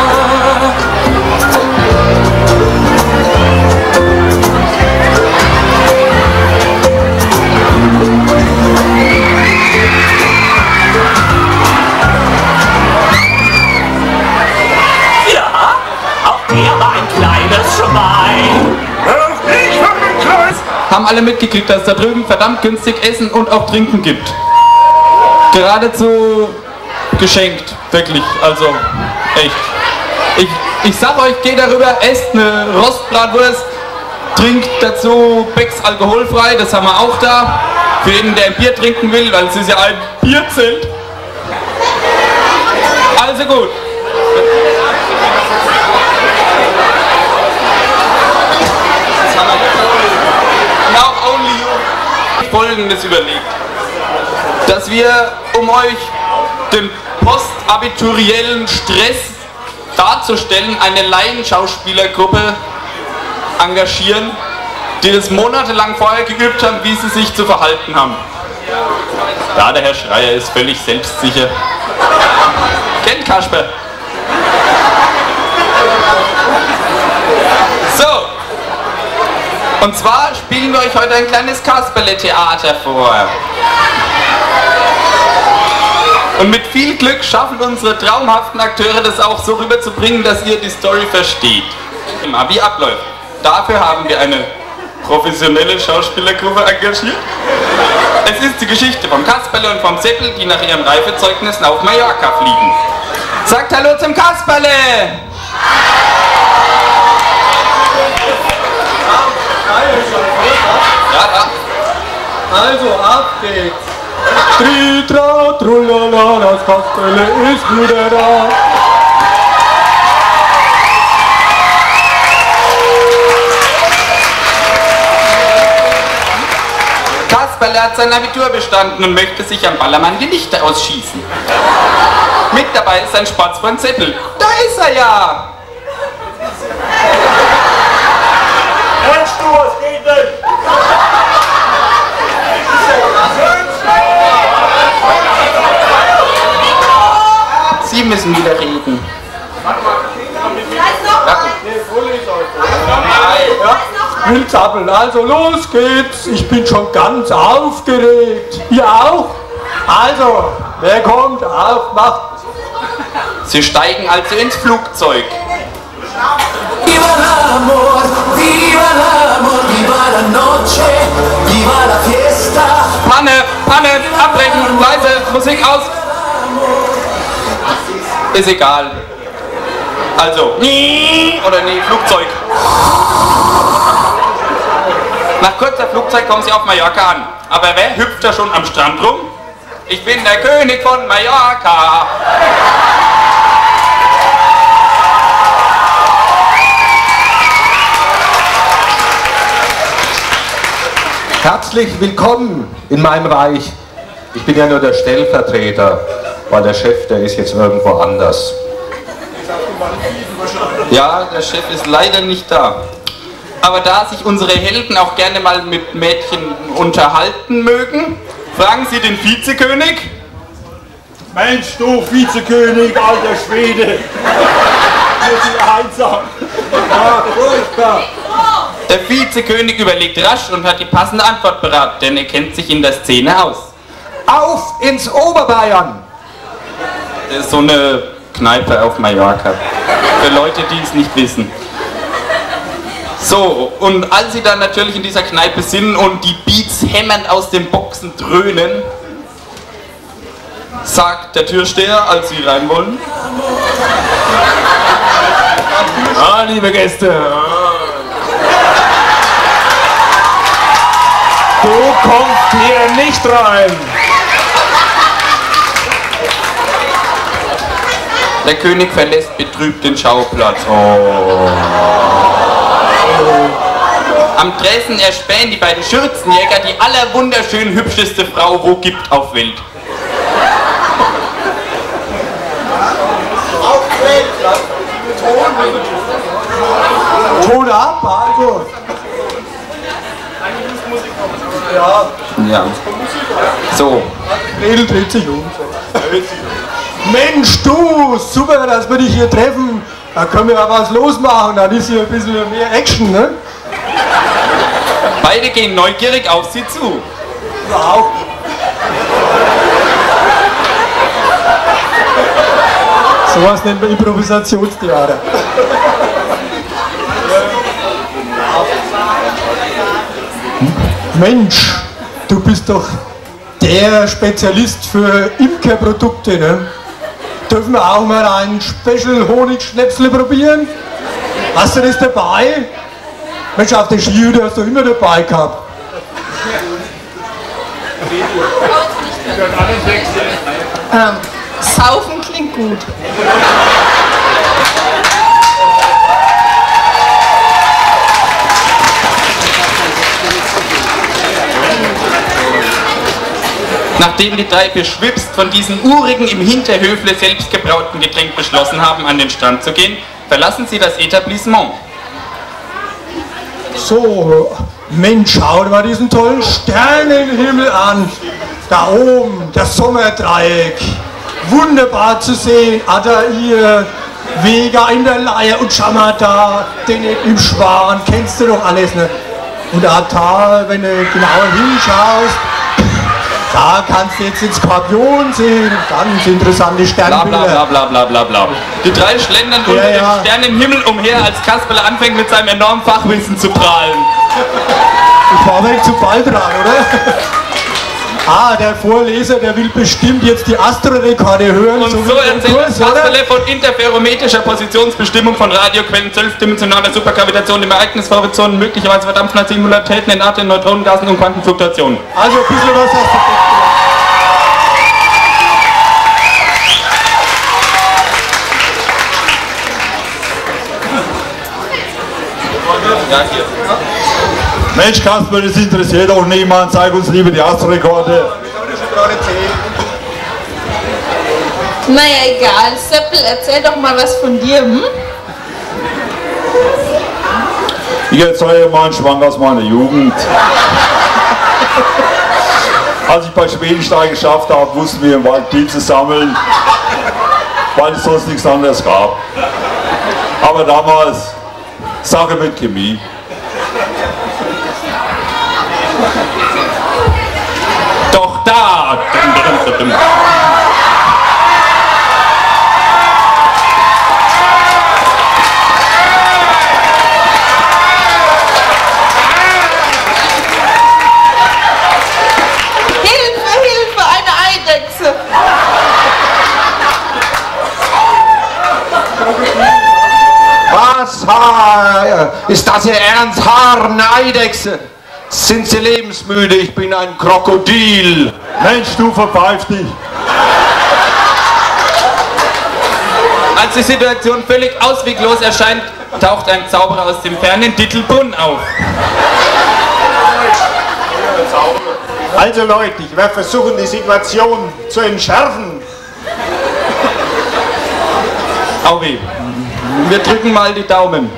Haben alle mitgekriegt, dass es da drüben verdammt günstig Essen und auch Trinken gibt. Geradezu geschenkt, wirklich, also echt. Ich, ich sag euch, geht darüber, esst eine Rostbratwurst, trinkt dazu Becks alkoholfrei, das haben wir auch da. Für jeden, der ein Bier trinken will, weil es ist ja ein Bierzelt. Also gut. Now only you. Folgendes überlegt. Dass wir, um euch den postabituriellen Stress darzustellen, eine Laienschauspielergruppe engagieren, die das monatelang vorher geübt haben, wie sie sich zu verhalten haben. Ja, der Herr Schreier ist völlig selbstsicher. Kennt Kasper? So. Und zwar spielen wir euch heute ein kleines Kasperle-Theater vor. Und mit viel Glück schaffen unsere traumhaften Akteure das auch so rüberzubringen, dass ihr die Story versteht. Wie abläuft. Dafür haben wir eine professionelle Schauspielergruppe engagiert. Es ist die Geschichte vom Kasperle und vom Seppel, die nach ihrem Reifezeugnis nach Mallorca fliegen. Sagt Hallo zum Kasperle! Ja, da. Also, ab geht's. Tritra, trullala, das Kasperle ist wieder da. Kasperle hat sein Abitur bestanden und möchte sich am Ballermann die Lichter ausschießen. Mit dabei ist sein Spatzfreund Seppel. Da ist er ja! Mensch, du, was geht denn? Sie müssen wieder reden. Will zappeln, also los geht's. Ich bin schon ganz aufgeregt. Ihr auch? Also, wer kommt? Auf, macht. Sie steigen also ins Flugzeug. Viva l'amor, viva l'amor, viva la noche, viva la fiesta. Panne, Panne, abbrechen, leise, Musik aus. Ist egal. Also, oder nee, Flugzeug. Nach kurzer Flugzeit kommen sie auf Mallorca an. Aber wer hüpft da schon am Strand rum? Ich bin der König von Mallorca. Herzlich willkommen in meinem Reich. Ich bin ja nur der Stellvertreter, weil der Chef, der ist jetzt irgendwo anders. Ja, der Chef ist leider nicht da. Aber da sich unsere Helden auch gerne mal mit Mädchen unterhalten mögen, fragen sie den Vizekönig. Mensch, du Vizekönig, alter Schwede. Wir sind einsam. Ja, furchtbar. Der Vizekönig überlegt rasch und hat die passende Antwort parat, denn er kennt sich in der Szene aus. Auf ins Oberbayern! Das ist so eine Kneipe auf Mallorca. Für Leute, die es nicht wissen. So, und als sie dann natürlich in dieser Kneipe sind und die Beats hämmernd aus den Boxen dröhnen, sagt der Türsteher, als sie rein wollen: Ah, liebe Gäste, du kommst hier nicht rein. Der König verlässt betrübt den Schauplatz. Oh. Am Tresen erspähen die beiden Schürzenjäger die allerwunderschön hübscheste Frau, wo gibt auf Welt. Ton ab, also. Ja. Ja. So. Redel dreht sich um. Mensch, du, super, dass wir dich hier treffen. Da können wir ja was losmachen, dann ist hier ein bisschen mehr Action, ne? Beide gehen neugierig auf sie zu. Wow. Sowas nennt man Improvisationstheater. Mensch, du bist doch der Spezialist für Imkerprodukte, ne? Dürfen wir auch mal einen Special Honigschnäpsel probieren? Hast du das dabei? Mensch, auf der Skihütte hast du immer dabei gehabt. Ähm, saufen klingt gut. Nachdem die drei beschwipst von diesem urigen, im Hinterhöfle selbstgebrauten Getränk beschlossen haben, an den Strand zu gehen, verlassen sie das Etablissement. So, Mensch, schaut mal diesen tollen Sternenhimmel an. Da oben, das Sommerdreieck. Wunderbar zu sehen. Adair, Vega in der Leier und schau mal da, den im Schwan, kennst du doch alles, ne? Und da, wenn du genauer hinschaust, da kannst du jetzt den Skorpion sehen, ganz interessante Sternbilder. Bla bla bla bla bla bla. Die drei schlendern ja, unter ja. dem Sternenhimmel umher, als Kasperle anfängt mit seinem enormen Fachwissen zu prahlen. Ich war weg zu bald dran, oder? Ah, der Vorleser, der will bestimmt jetzt die Astrorekorde hören. Und so, so erzählt das Kasperle von interferometrischer Positionsbestimmung von Radioquellen, zwölfdimensionaler Supergravitation, dem Ereignishorizont, möglicherweise verdampfender Singularitäten, Entarten, Neutronengasen und Quantenfluktuationen. Also ein bisschen was hast du. Ja, hier. Mensch Kasper, das interessiert doch niemand, zeig uns lieber die Astrorekorde. Naja, egal. Seppel, erzähl doch mal was von dir, hm? Ich erzähle mal einen Schwank aus meiner Jugend. Als ich bei Schwedenstein geschafft habe, wussten wir im Wald Pilze sammeln, weil es sonst nichts anderes gab. Aber damals, Sache mit Chemie. Doch da! Hilfe, Hilfe, eine Eidechse! Was? Ha, ist das Ihr Ernst? Haar, eine Eidechse? Sind Sie lebensmüde? Ich bin ein Krokodil. Mensch, du verpfeif dich. Als die Situation völlig ausweglos erscheint, taucht ein Zauberer aus dem fernen Dittelbrunn auf. Also Leute, ich werde versuchen, die Situation zu entschärfen. Auwi, wir drücken mal die Daumen.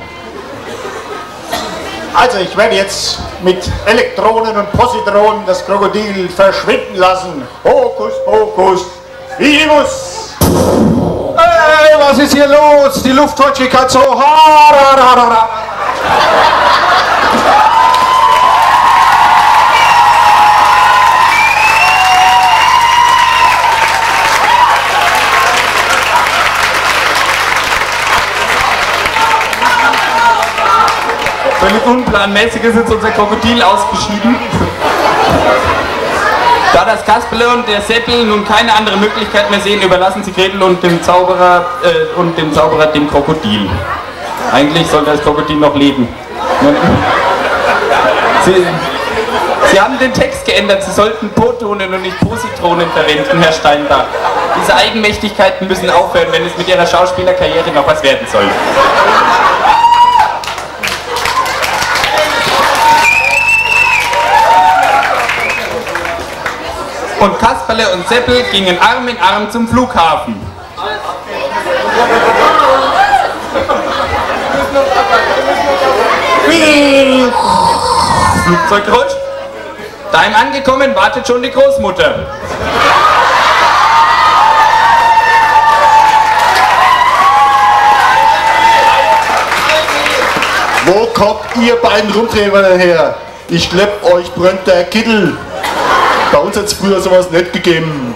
Also ich werde jetzt mit Elektronen und Positronen das Krokodil verschwinden lassen. Hokus pokus, Virus! Hey, was ist hier los? Die Luftfeuchtigkeit so hart. Völlig unplanmäßig ist jetzt unser Krokodil ausgeschieden. Da das Kasperle und der Seppel nun keine andere Möglichkeit mehr sehen, überlassen sie Gretel und dem Zauberer äh, und dem Zauberer dem Krokodil. Eigentlich sollte das Krokodil noch leben. Sie, sie haben den Text geändert, Sie sollten Protonen und nicht Positronen verwenden, Herr Steinbach. Diese Eigenmächtigkeiten müssen aufhören, wenn es mit Ihrer Schauspielerkarriere noch was werden soll. Und Kasperle und Seppel gingen Arm in Arm zum Flughafen. Flugzeuggeräusch. Daheim angekommen, wartet schon die Großmutter. Wo kommt ihr beiden Rumtreiber her? Ich glaub, euch brennt der Kittel. Bei uns hat es früher sowas nicht gegeben.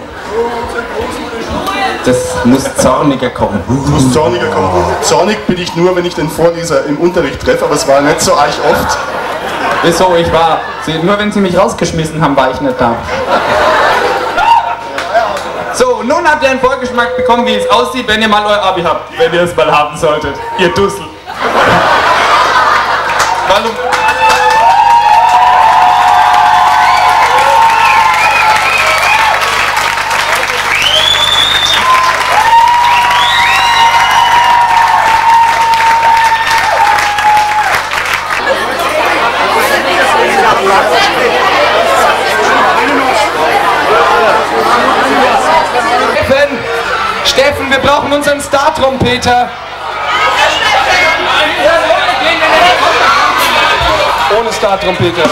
Das muss zorniger kommen. Das muss zorniger kommen. Zornig bin ich nur, wenn ich den Vorleser im Unterricht treffe, aber es war nicht so arg oft. Wieso? Ich war. Sie, nur wenn Sie mich rausgeschmissen haben, war ich nicht da. So, nun habt ihr einen Vorgeschmack bekommen, wie es aussieht, wenn ihr mal euer Abi habt. Wenn ihr es mal haben solltet. Ihr Dussel. Warum? brauchen unseren Star-Trompeter. Ohne Star-Trompeter.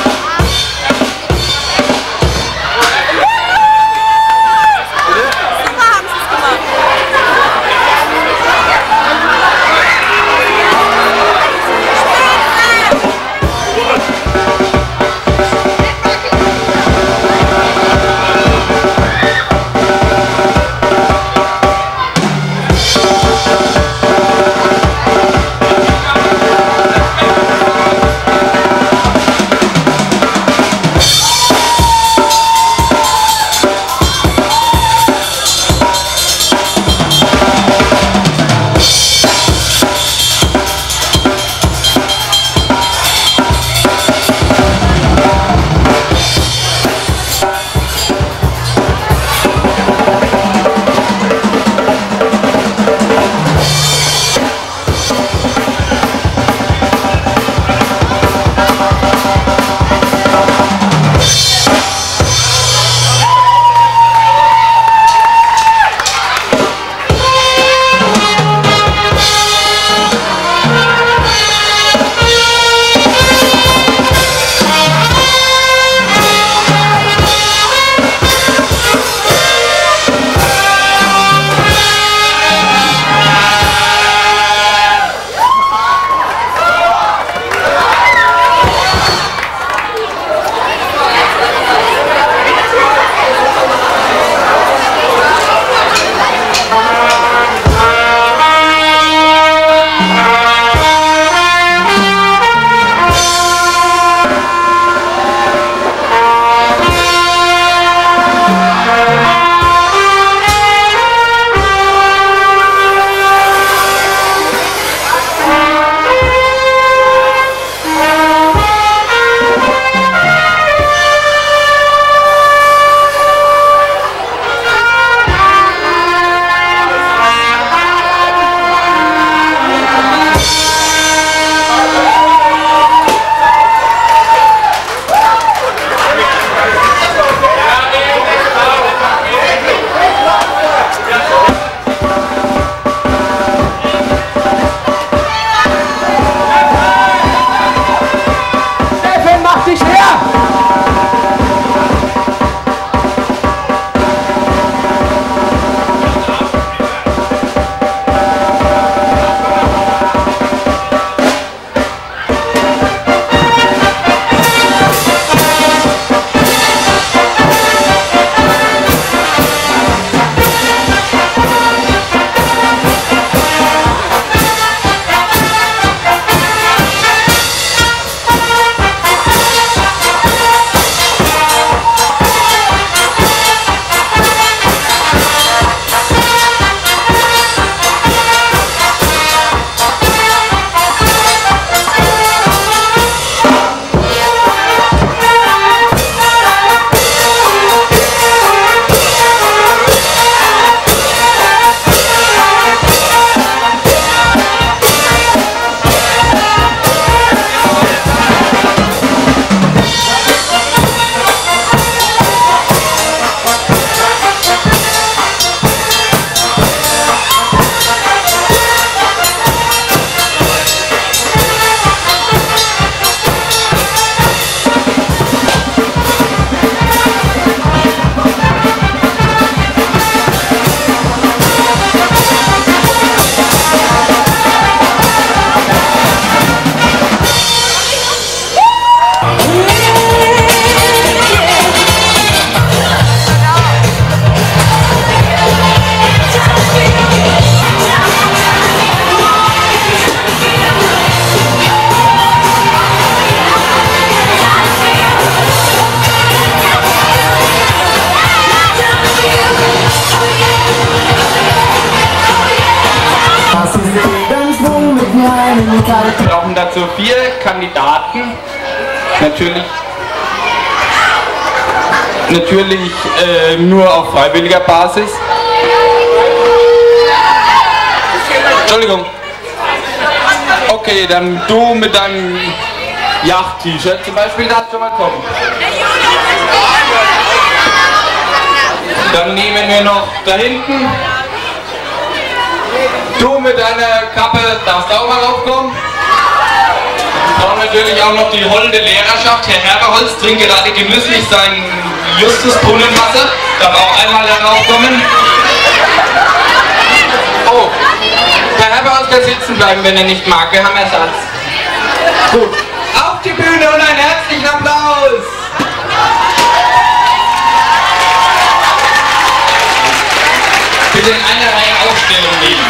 Wir brauchen dazu vier Kandidaten. Natürlich, natürlich äh, nur auf freiwilliger Basis. Entschuldigung. Okay, dann du mit deinem Yacht-T-Shirt zum Beispiel, darfst du mal kommen. Dann nehmen wir noch da hinten Du mit deiner Kappe darfst auch mal raufkommen. Wir brauchen natürlich auch noch die holde Lehrerschaft. Herr Herberholz trinkt gerade genüsslich sein Justusbrunnenwasser. Darf auch einmal heraufkommen. Oh, Herr Herberholz kann sitzen bleiben, wenn er nicht mag. Wir haben Ersatz. Gut, auf die Bühne und einen herzlichen Applaus. Bitte in einer Reihe Aufstellung nehmen.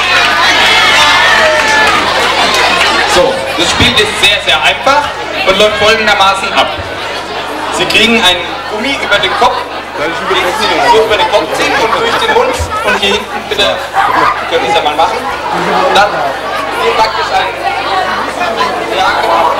So, das Spiel ist sehr, sehr einfach und läuft folgendermaßen ab. Sie kriegen einen Gummi über den Kopf, so über den Kopf ziehen und durch den Mund und hier hinten, bitte, können Sie es ja mal machen. Dann hier praktisch ein, ja, genau.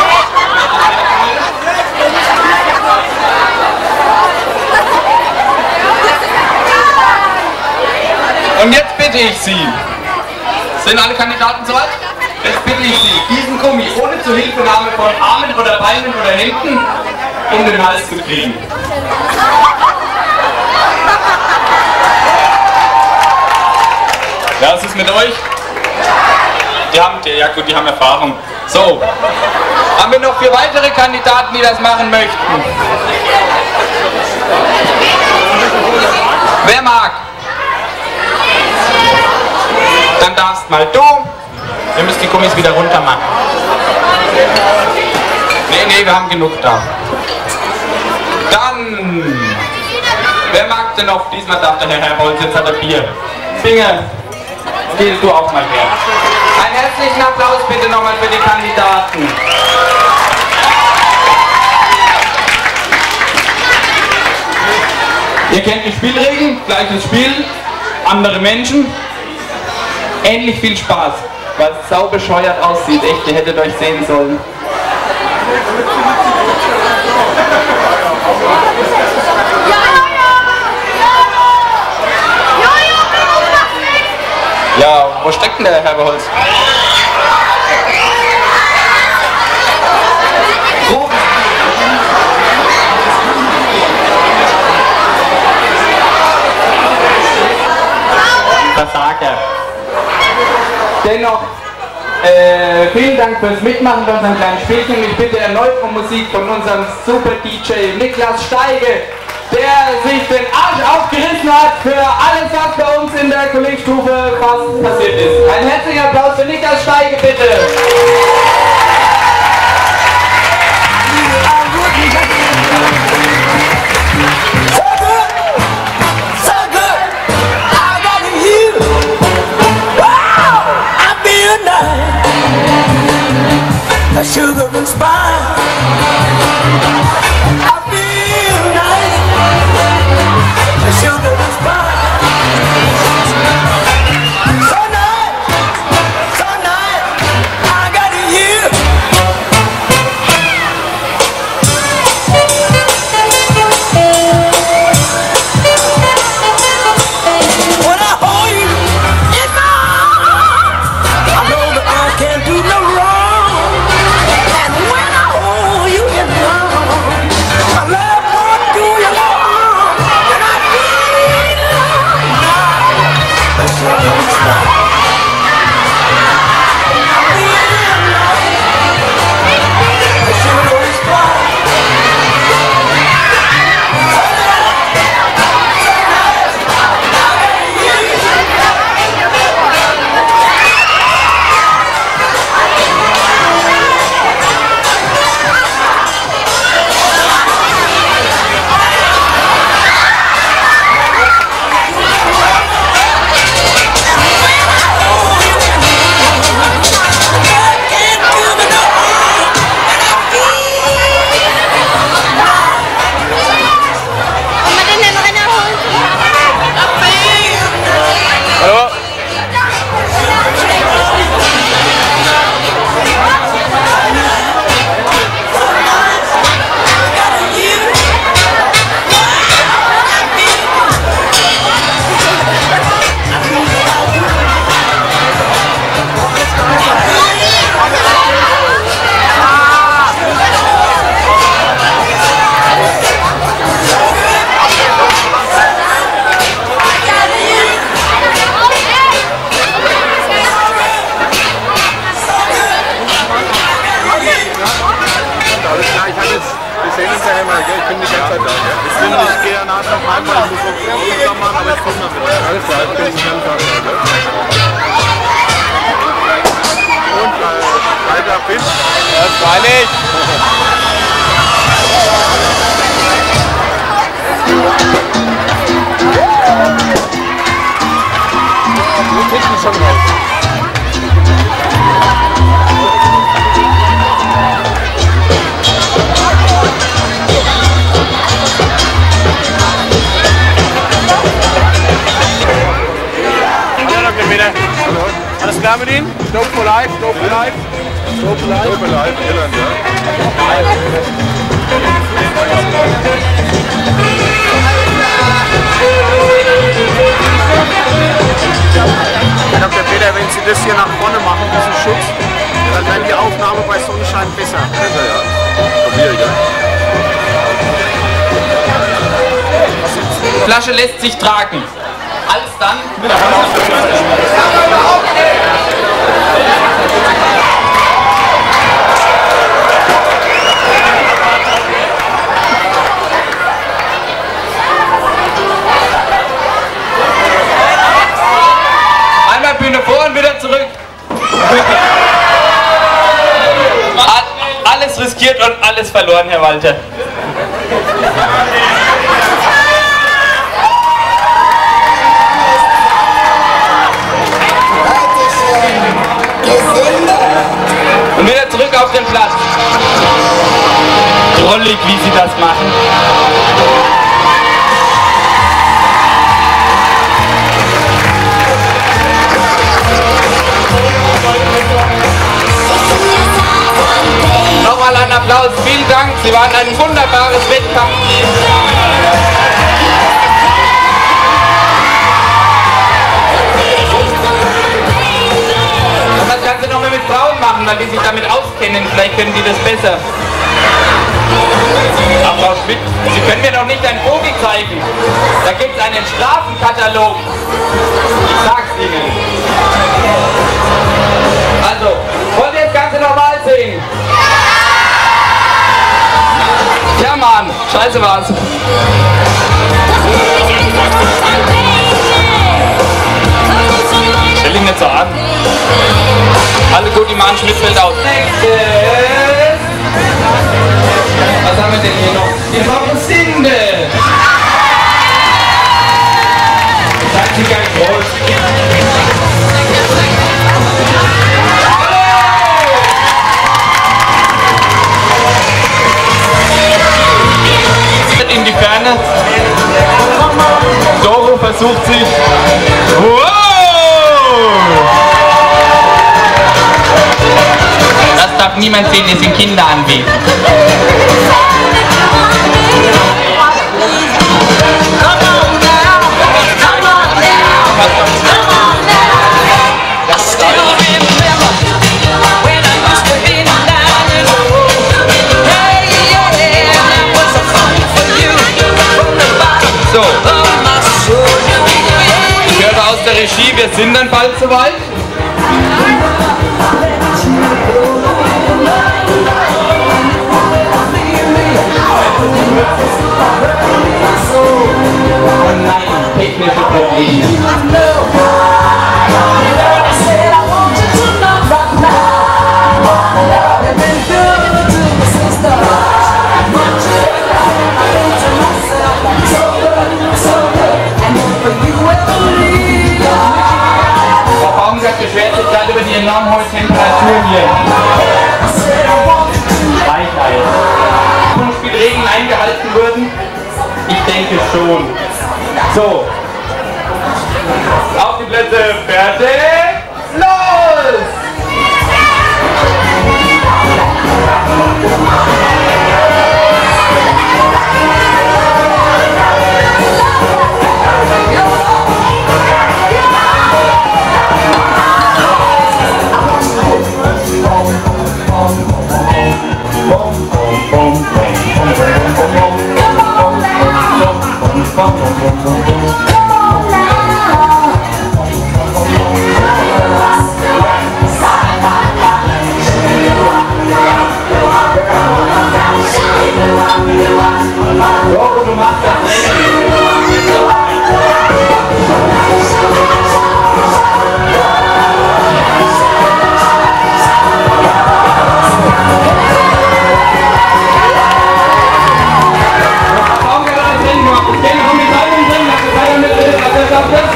Und jetzt bitte ich Sie, sind alle Kandidaten soweit? Jetzt bitte ich Sie, diesen Gummi ohne Zuhilfenahme von Armen oder Beinen oder Händen um den Hals zu kriegen. Ja, was ist mit euch? Die haben, ja gut, die haben Erfahrung. So, haben wir noch vier weitere Kandidaten, die das machen möchten? Wer mag? Dann darfst mal du. Wir müssen die Gummis wieder runter machen. Nee, nee, wir haben genug da. Dann, wer mag denn noch? Diesmal darf der Herr Herberholz, jetzt hat er Bier. Finger, gehst du auch mal her. Einen herzlichen Applaus bitte nochmal für die Kandidaten. Ihr kennt die Spielregeln, gleiches Spiel, andere Menschen. Ähnlich viel Spaß, weil es sau bescheuert aussieht. Echt, ihr hättet euch sehen sollen. Ja, wo steckt denn der Herr Herberholz? Versager. Dennoch, äh, vielen Dank fürs Mitmachen bei unserem kleinen Spielchen. Ich bitte erneut um Musik von unserem Super D J Niklas Steige, der sich den Arsch aufgerissen hat für alles, was bei uns in der Kollegstufe fast passiert ist. Einen herzlichen Applaus für Niklas Steige, bitte. A sugar and spice. I feel nice. A sugar and spice. So nice, so nice. I got it here. When I hold you in my arms, I know that I can't do no wrong. Alles klar, ich bin den ganzen Tag. Und äh, Freitag bis? Ja, freilich. Wir kriegen schon raus. Alles klar mit Ihnen? Dope for life, dope for life. Dope for life. Dope for life, Irland, ja. Herr Doktor Peter, wenn Sie das hier nach vorne machen, diesen Schutz, dann werden die Aufnahmen bei Sonnenschein besser. Besser, ja. Probier, ja. Die Flasche lässt sich tragen. Alsdann mit einmal Bühne vor und wieder zurück. Alles riskiert und alles verloren, Herr Walter. Und wieder zurück auf den Platz. Drollig, wie sie das machen. Nochmal einen Applaus, vielen Dank. Sie waren ein wunderbares Wettkampfteam. Das Ganze noch mal mit Frauen machen, weil die sich damit auskennen. Vielleicht können die das besser. Ach, Frau Schmidt, Sie können mir doch nicht ein Vogel zeigen. Da gibt es einen Strafenkatalog. Ich sag's Ihnen. Also, wollt ihr das Ganze nochmal sehen? Ja, Mann, scheiße war's. Stell ihn nicht so an. Alle gut, die Mann Schmidt fällt aus. Nächstes. Was haben wir denn hier noch? Wir brauchen Sinde. Seid Sie ganz groß. In die Ferne. Doro versucht sich. Wow! Das darf niemand sehen, es sind Kinder anwesend. So. Ich höre aus der Regie, wir sind dann bald soweit. Oh nein, technische Probleme. Frau Baumgart beschwert sich gerade über die enorm hohe Temperatur hier. Weichheit. Grundspielregeln eingehalten wurden? Ich denke schon. So. Auf die Plätze. Fertig. Los! Come on now. klappt das?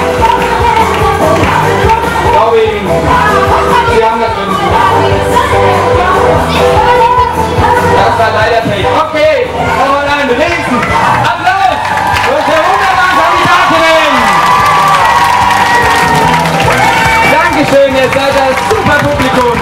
Ich glaube Ihnen. Sie haben das drin. Das war leider Pech. Okay, aber einen riesen Applaus für unsere wunderbaren Kandidatinnen. Dankeschön, ihr seid das super Publikum.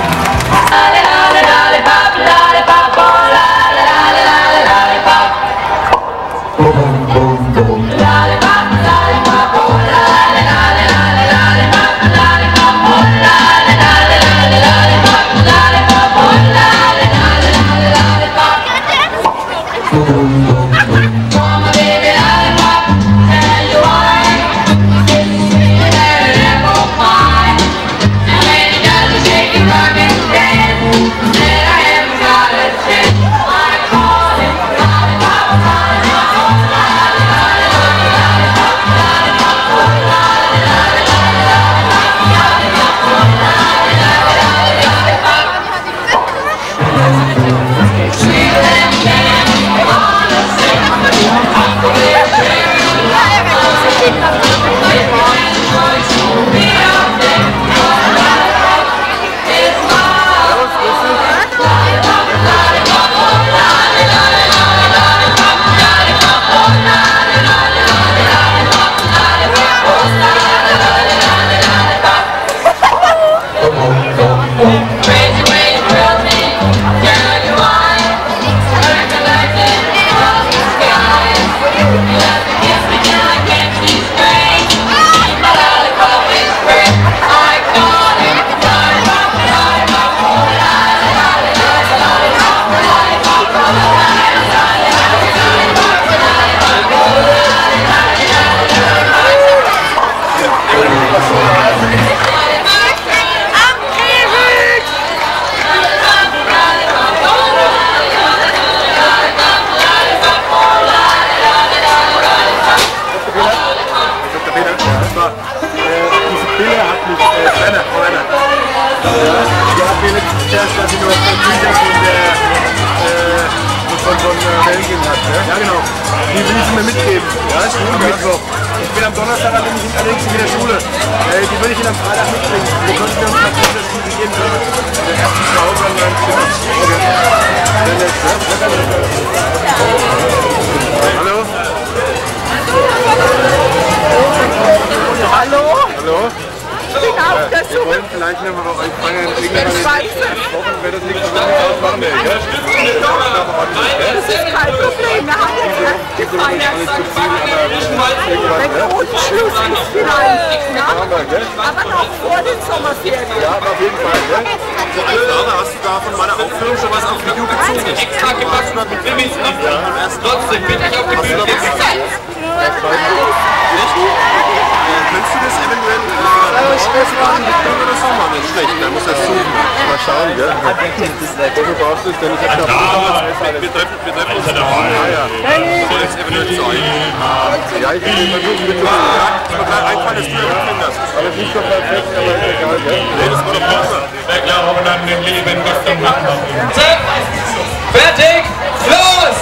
Fertig, los!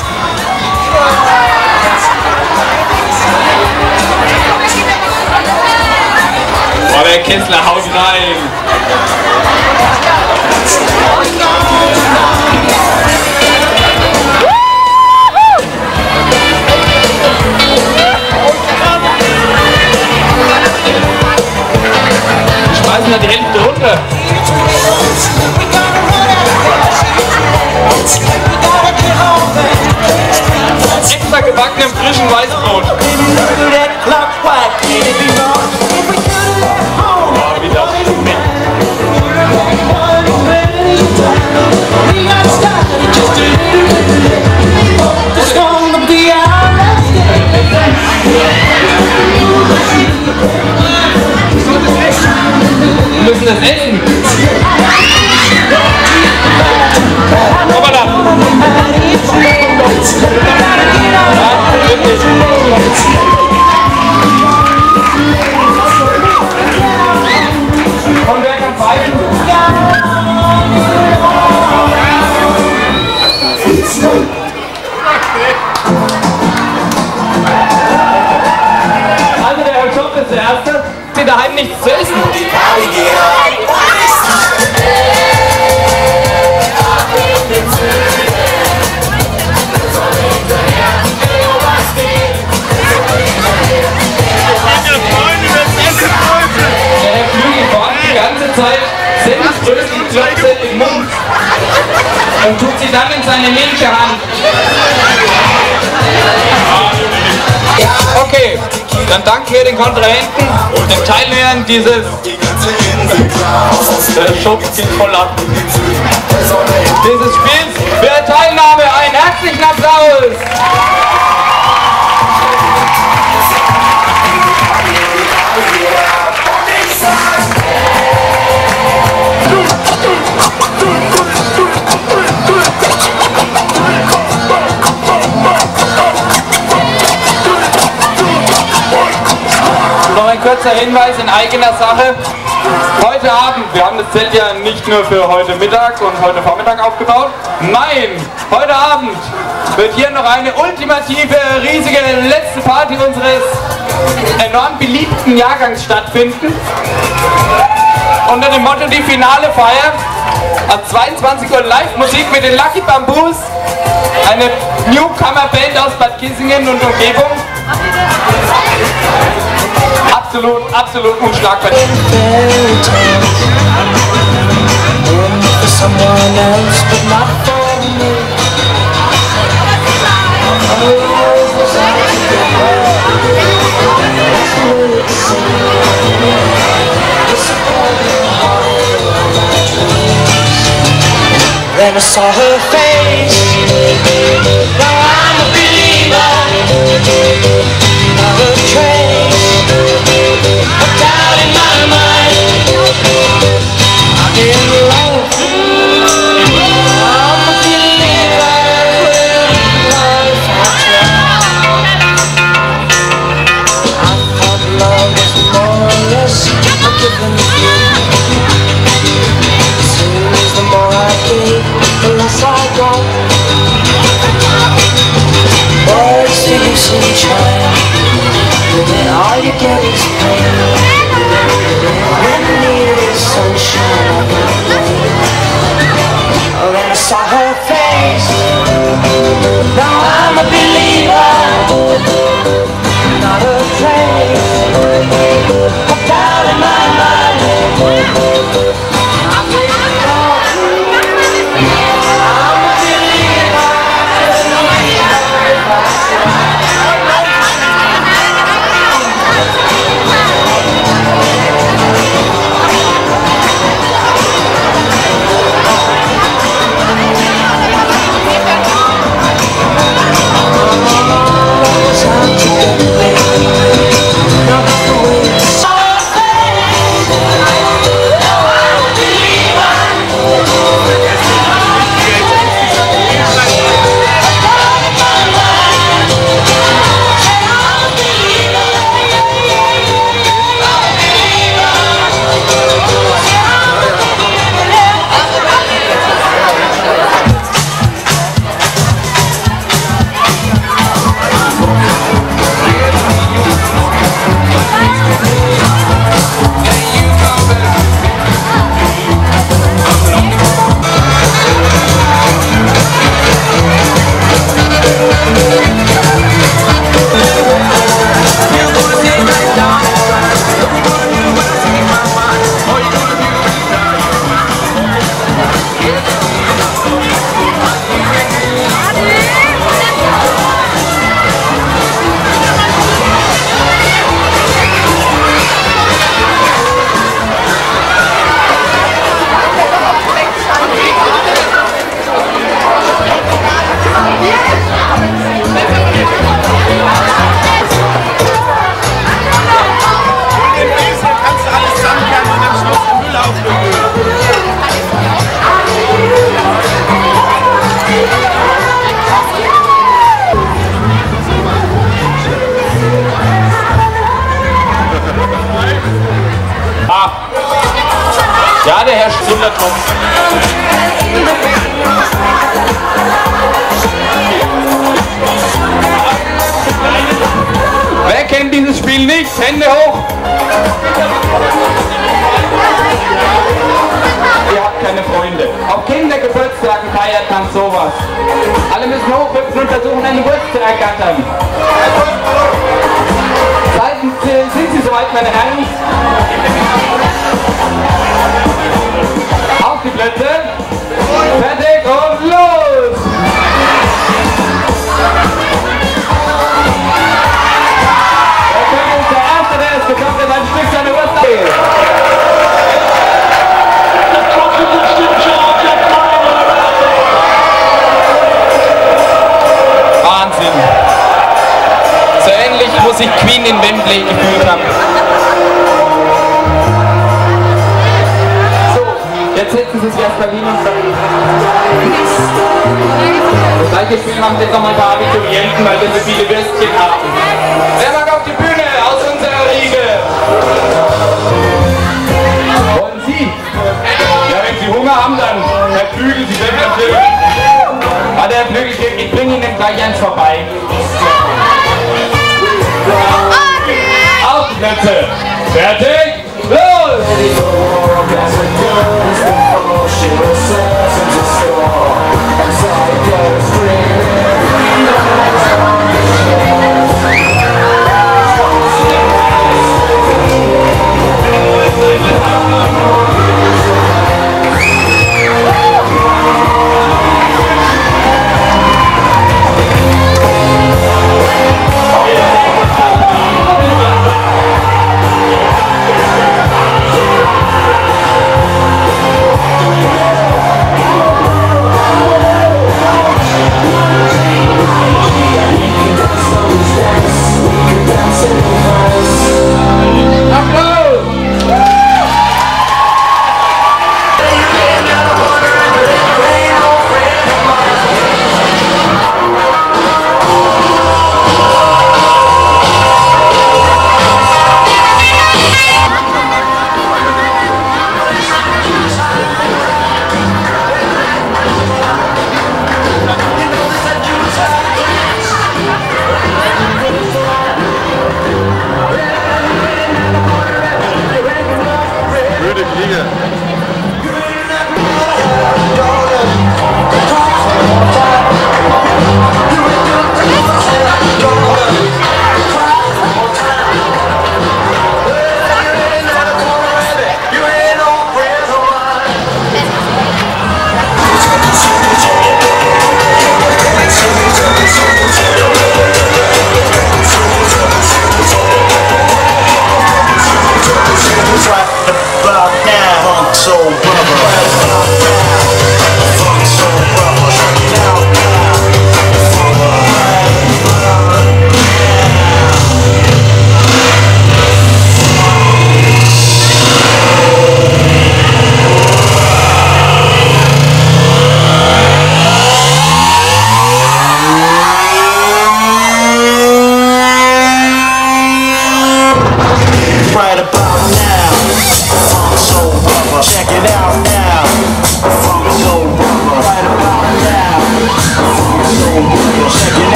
Oh, der Kessler haut rein! Wir schmeißen da die Hälfte runter! Extra gebackenem frischen Weißbrot. Oh, wie das schmeckt. Wir müssen das essen. Hoppala. Und wer kann pfeifen? Also der Herr als Erster sie daheim nichts zu essen. Der Herr Flügel wartet die ganze Zeit Senfbröselklöpse im Mund und tut sie dann in seine linke Hand. Okay, dann danken wir den Kontrahenten und den Teilnehmern dieses der Schutz geht voll ab. Dieses Spiels für Teilnahme einen herzlichen Applaus! Noch ein kurzer Hinweis in eigener Sache. Heute Abend, wir haben das Zelt ja nicht nur für heute Mittag und heute Vormittag aufgebaut. Nein, heute Abend wird hier noch eine ultimative, riesige letzte Party unseres enorm beliebten Jahrgangs stattfinden. Unter dem Motto die finale Feier. Ab zweiundzwanzig Uhr Live-Musik mit den Lucky Bamboos. Eine Newcomer-Band aus Bad Kissingen und Umgebung. Absolut, absolut unschlagbar. Then I saw her face. Now I'm a believer. Not a trace of doubt in my mind. I'm in love. I'm a believer. Life I thought love was more or less a given thing. The more I gave, the less I got. What's the use in trying? When all you get is pain. When you need is sunshine. Oh, then I saw her face. Now I'm a believer. Not a trace of doubt in my mind. Ja, der Herr Sundertopf. Weg kennt dieses Spiel nicht? Hände hoch! Ihr habt keine Freunde. Auf Kindergeburtstagen feiert man sowas. Alle müssen hochhüpfen und versuchen, eine Wurst zu ergattern. Seiten, sind Sie soweit, meine Herren? Auf die Plätze. Fertig und los! Der Erste, der es bekommt, ist ein Stück seiner Wurst ab. Wahnsinn. So ähnlich muss sich Queen in Wembley gefühlt haben. So, jetzt setzen Sie sich erstmal hin und das gleiche Spiel machen jetzt nochmal ein paar Abiturienten, weil wir so viele Würstchen haben. Wer mag auf die Bühne aus unserer Riege? Wollen Sie? Ja, wenn Sie Hunger haben, dann Herr Flügel, Sie können natürlich. Warte, Herr Flügel, ich bringe Ihnen gleich eins vorbei. Auf die Plätze! Fertig! Los!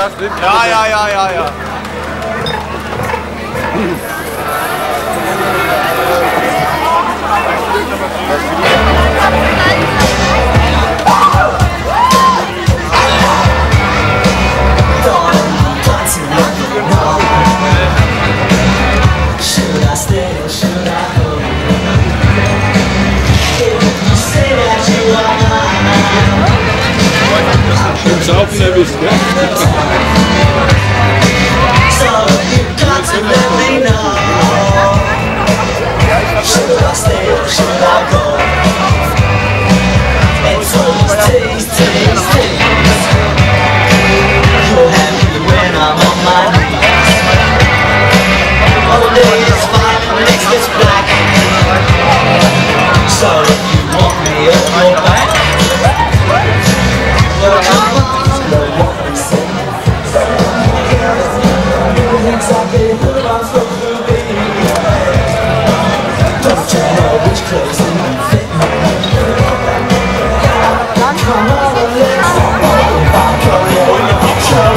das nicht? Ja, ja, ja, ja, ja. Should I stay or should I go? If you say that you are mine. Schön saufen erwischt, gell? So you got to let me know. Should I stay or should I go? It's always tease, tease, tease. You're happy when I'm on my knees. One day it's fine, the next gets black. So if you want me on your back, well come on, know what we say. Exactly who I'm supposed to be. Don't you know which clothes even fit me? Come on, let's if I call you in the picture.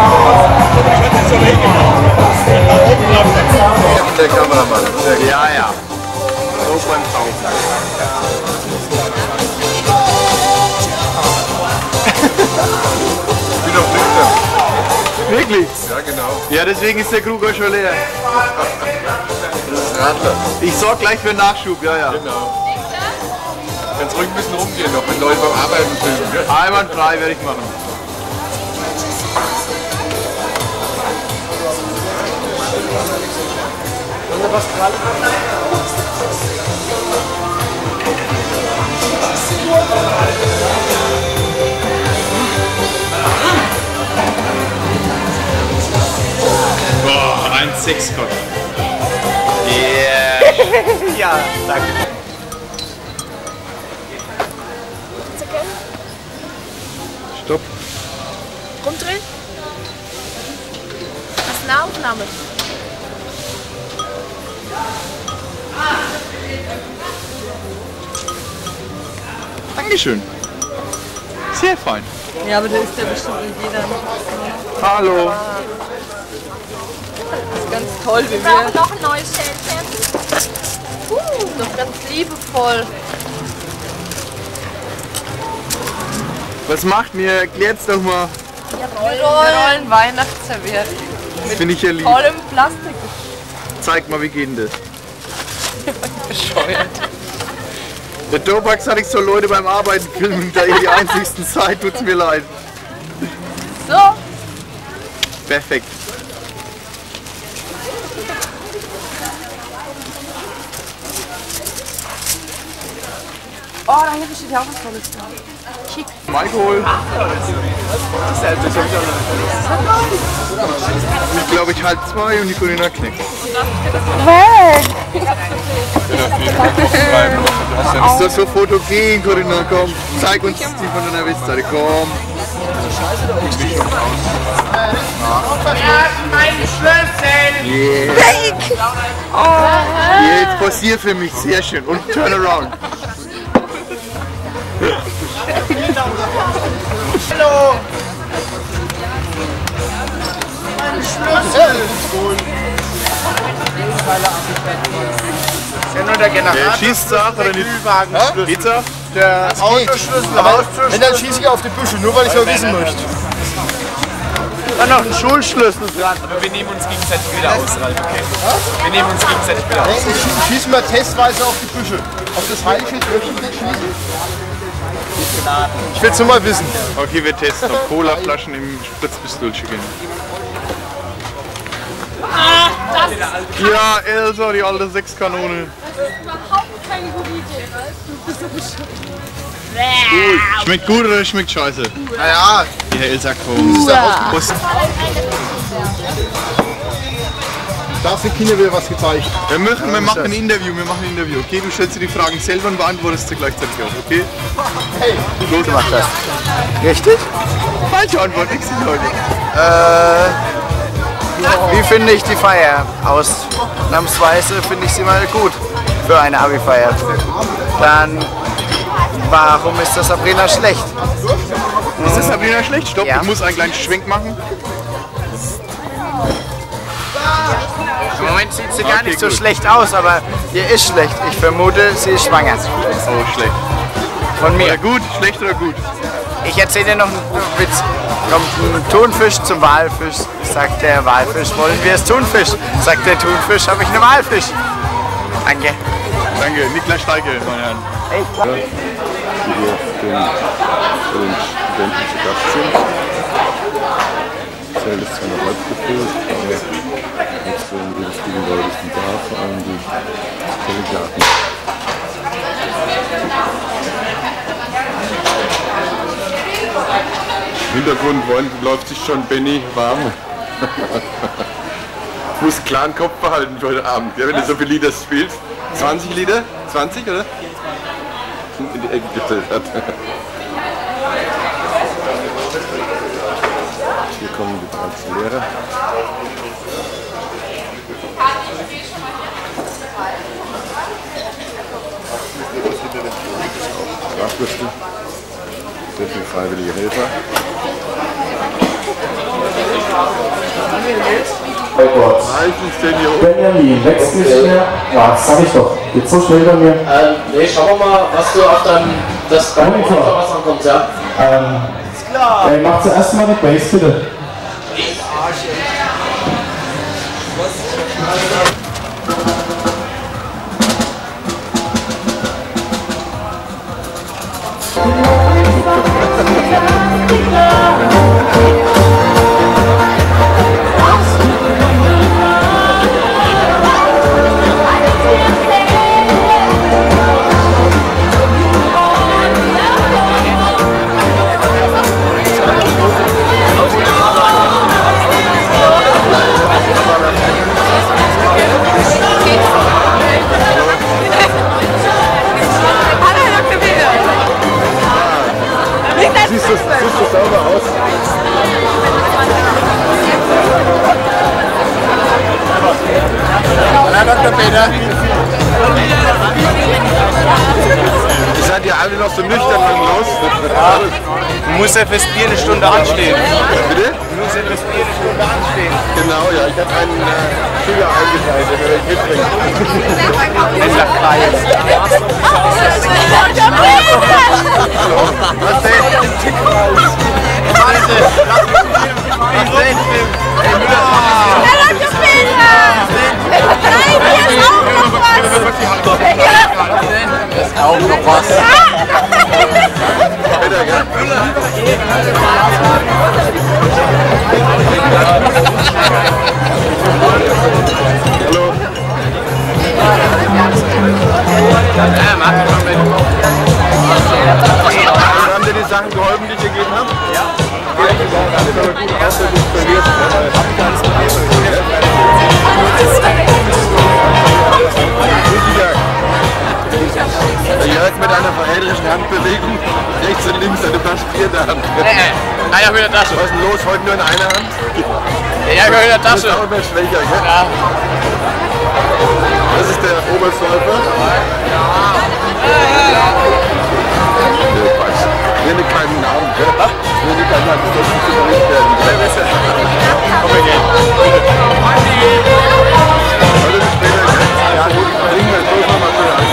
Der Kameramann. Ja, ja. So beim Tauchen. Ich bin doch nüchtern. Wirklich? Ja, genau. Ja, deswegen ist der Krug auch schon leer. Das ist Radler. Ich sorge gleich für Nachschub, ja, ja. Genau. Kannst ruhig ein bisschen rumgehen, noch wenn Leute beim Arbeiten filmen. Gell? Einwandfrei werde ich machen. Was gerade Boah, eins sechs Gott. Yeah. Ja, danke. Stopp. Rumdrehen? Das ist eine Aufnahme. Dankeschön. Sehr fein. Ja, aber der ist ja bestimmt in jeder. Hallo. Das ist ganz toll, wie Wir wir. brauchen noch ein neues Schälchen. Uh, doch ganz liebevoll. Was macht mir? Erklärt's doch mal. Wir rollen, wir rollen Weihnachtsservietten. Das finde ich ja lieb. Tollem Plastik. Zeig mal, wie geht denn das? Bescheuert. Der Topax hat ich so Leute beim Arbeiten filmen, da ihr die einzigsten seid, tut's mir leid. So. Perfekt. Oh, da hinten steht ja auch was Tolles da. Schick. Alkohol. Ich glaube, ich halte zwei und die Corinna knickt. Weg! Ist das so fotogen, Corinna? Komm, zeig uns die von deiner Westseite. Komm. Meine Schlüssel! Yeah. Weg! Oh. Jetzt passiert für mich, sehr schön. Und turn around. Hallo! Meine Schlüssel! Ist ja nur der Generator. Der schießt sagt oder nicht? Pizza? Der Autoschlüssel. Aber wenn, dann schieße ich auf die Büsche, nur weil ich es wissen möchte. Dann noch ein Schulschlüssel dran. Aber wir nehmen uns gegenseitig wieder aus, Ralf, okay? Wir nehmen uns gegenseitig wieder aus. Ich schieße, schieße mal testweise auf die Büsche. Auf das Heilige möchte ich nicht schießen. Ich will es nur mal wissen. Okay, wir testen, ob Colaflaschen im Spritzpistolchen gehen. Ah, das ist Ja, Elsa, die alte Sechskanone. überhaupt keine gute Idee, Ralf. Du bist so bestimmt. Gut. Schmeckt gut oder schmeckt scheiße? Naja. Die Herr Elsa kommt. Das ist ja Prost. Da sind Kinder wieder was gezeigt. Wir, machen, wir machen ein Interview, wir machen ein Interview, okay? Du stellst dir die Fragen selber und beantwortest sie gleichzeitig auch, okay? Hey, los, du machst das. Richtig? Falsche Antwort, ich sehe heute. Äh, wie finde ich die Feier? Ausnahmsweise finde ich sie mal gut für eine Abi-Feier. Dann, warum ist das Sabrina schlecht? Ist das Sabrina schlecht? Stopp, Ja. ich muss einen kleinen Schwenk machen. Moment sieht sie gar nicht so schlecht aus, aber ihr ist schlecht. Ich vermute, sie ist schwanger. Oh, schlecht. Von mir. Oder gut, schlecht oder gut? Ich erzähle dir noch einen Witz. Kommt ein Thunfisch zum Walfisch, sagt der Walfisch, wollen wir es Thunfisch? Sagt der Thunfisch, habe ich einen Walfisch. Danke. Danke, Niklas Steige, meine Herren. Hey, die hier den, den Studenten zu Gast sind. Das Zelt ist zwar noch halb gefüllt, aber jetzt werden die richtigen Leute sind da, vor allem die Delegaten. Im Hintergrund läuft sich schon Benny warm. Ich muss einen klaren Kopf behalten für heute Abend, ja, wenn du so viele Lieder spielst. zwanzig Lieder? zwanzig, oder? In die Ecke gestellt hat. Hier kommen die als Lehrer. Sprachwürste. Sehr viele freiwillige Helfer. Bei Gott. Benjamin, wächst nicht mehr. Ja, das sag ich doch. Geht so schnell bei mir. Ähm, nee, schauen wir mal, was du auf deinem, das beim was ankommt, ja? Ähm, ist klar. Ey, mach zuerst mal die Bass, bitte. Siehst du, siehst du sauber aus? Hallo Doktor Peter. Ihr seid ja alle noch so nüchtern und los. Ja, du musst ja fürs Bier eine Stunde anstehen. Bitte? Du musst ja fürs Bier eine Stunde anstehen. Genau, ja. Ich habe einen äh, Schüler eingeteilt, der will ich mitbringen. Er sagt Kreis. Was denn? Warte, lass mich filmen. Was denn? Hey, Müller, das ist auch noch was. Bitte, gell? Hallo. Ja, mach mal mit. Haben dir die Sachen geholfen, die ich dir gegeben habe? Ja. Das ist aber gut aus, wenn du es verlierst. Jörg mit einer verräterischen Handbewegung rechts und links eine Flasche Bier in der Hand. Äh, einer in der Tasche. Was ist denn los? Heute nur in einer Hand? Ja, ich in der Tasche. Du bist auch immer schwächer, gell? Ja. Das ist der Oberstläufer. Ja. Nee, Quatsch. Ich nenne keinen Namen, gell? Ich nenne keinen Namen, das muss nicht überlegt werden. Komm mal hier. Hallo, bis später. Ja, gut, bringen wir so mal schön an.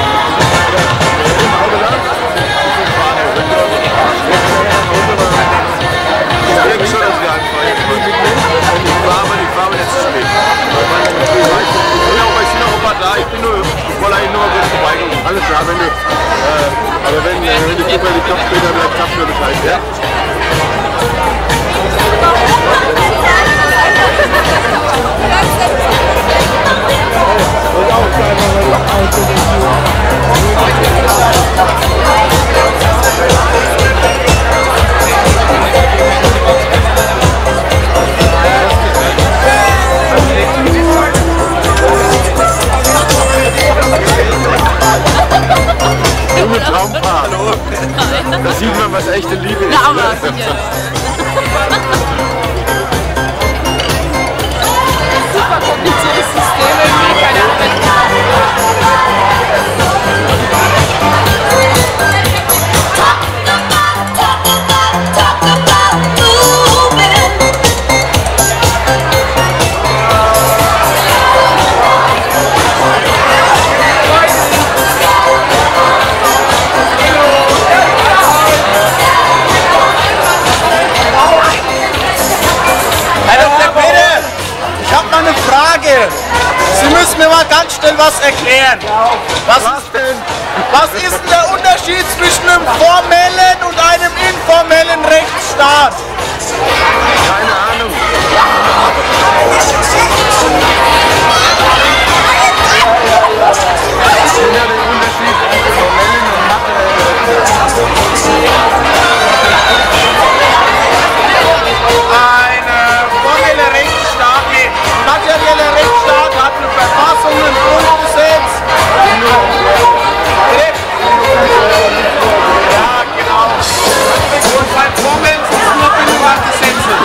Ich denke schon, dass wir anfangen. Ich war aber, ich war aber jetzt zu spät. Ich bin auch mal da, ich bin nur, ich wollte eigentlich nur mal kurz vorbeikommen. Alles klar, wenn du, äh, aber wenn, wenn du super die Kopf später bleibt, sagst du mir Bescheid, ja? Junge Traumpaar. Da sieht man, was echte Liebe ist. Ja, aber sicher. Frage. Sie müssen mir mal ganz schnell was erklären. Was, was denn? Was ist denn der Unterschied zwischen einem formellen und einem informellen Rechtsstaat? Keine Ahnung. Ich finde ja den Unterschied zwischen formellen und materiellen. Ein äh, formeller Rechtsstaat, nee, materieller Rechtsstaat hat eine Verfassung, ein Grundgesetz. Ja, genau. Und beim formellen sind es nur bindbare Gesetze.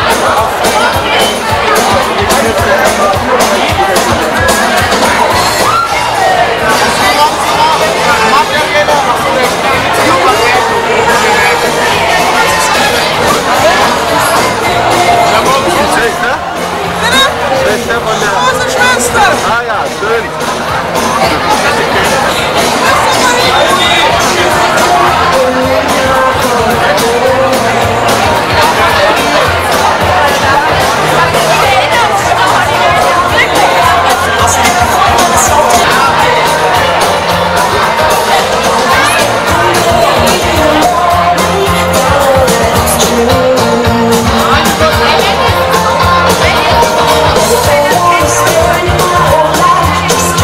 Schwester von der... Große Schwester! Ah ja, schön. Just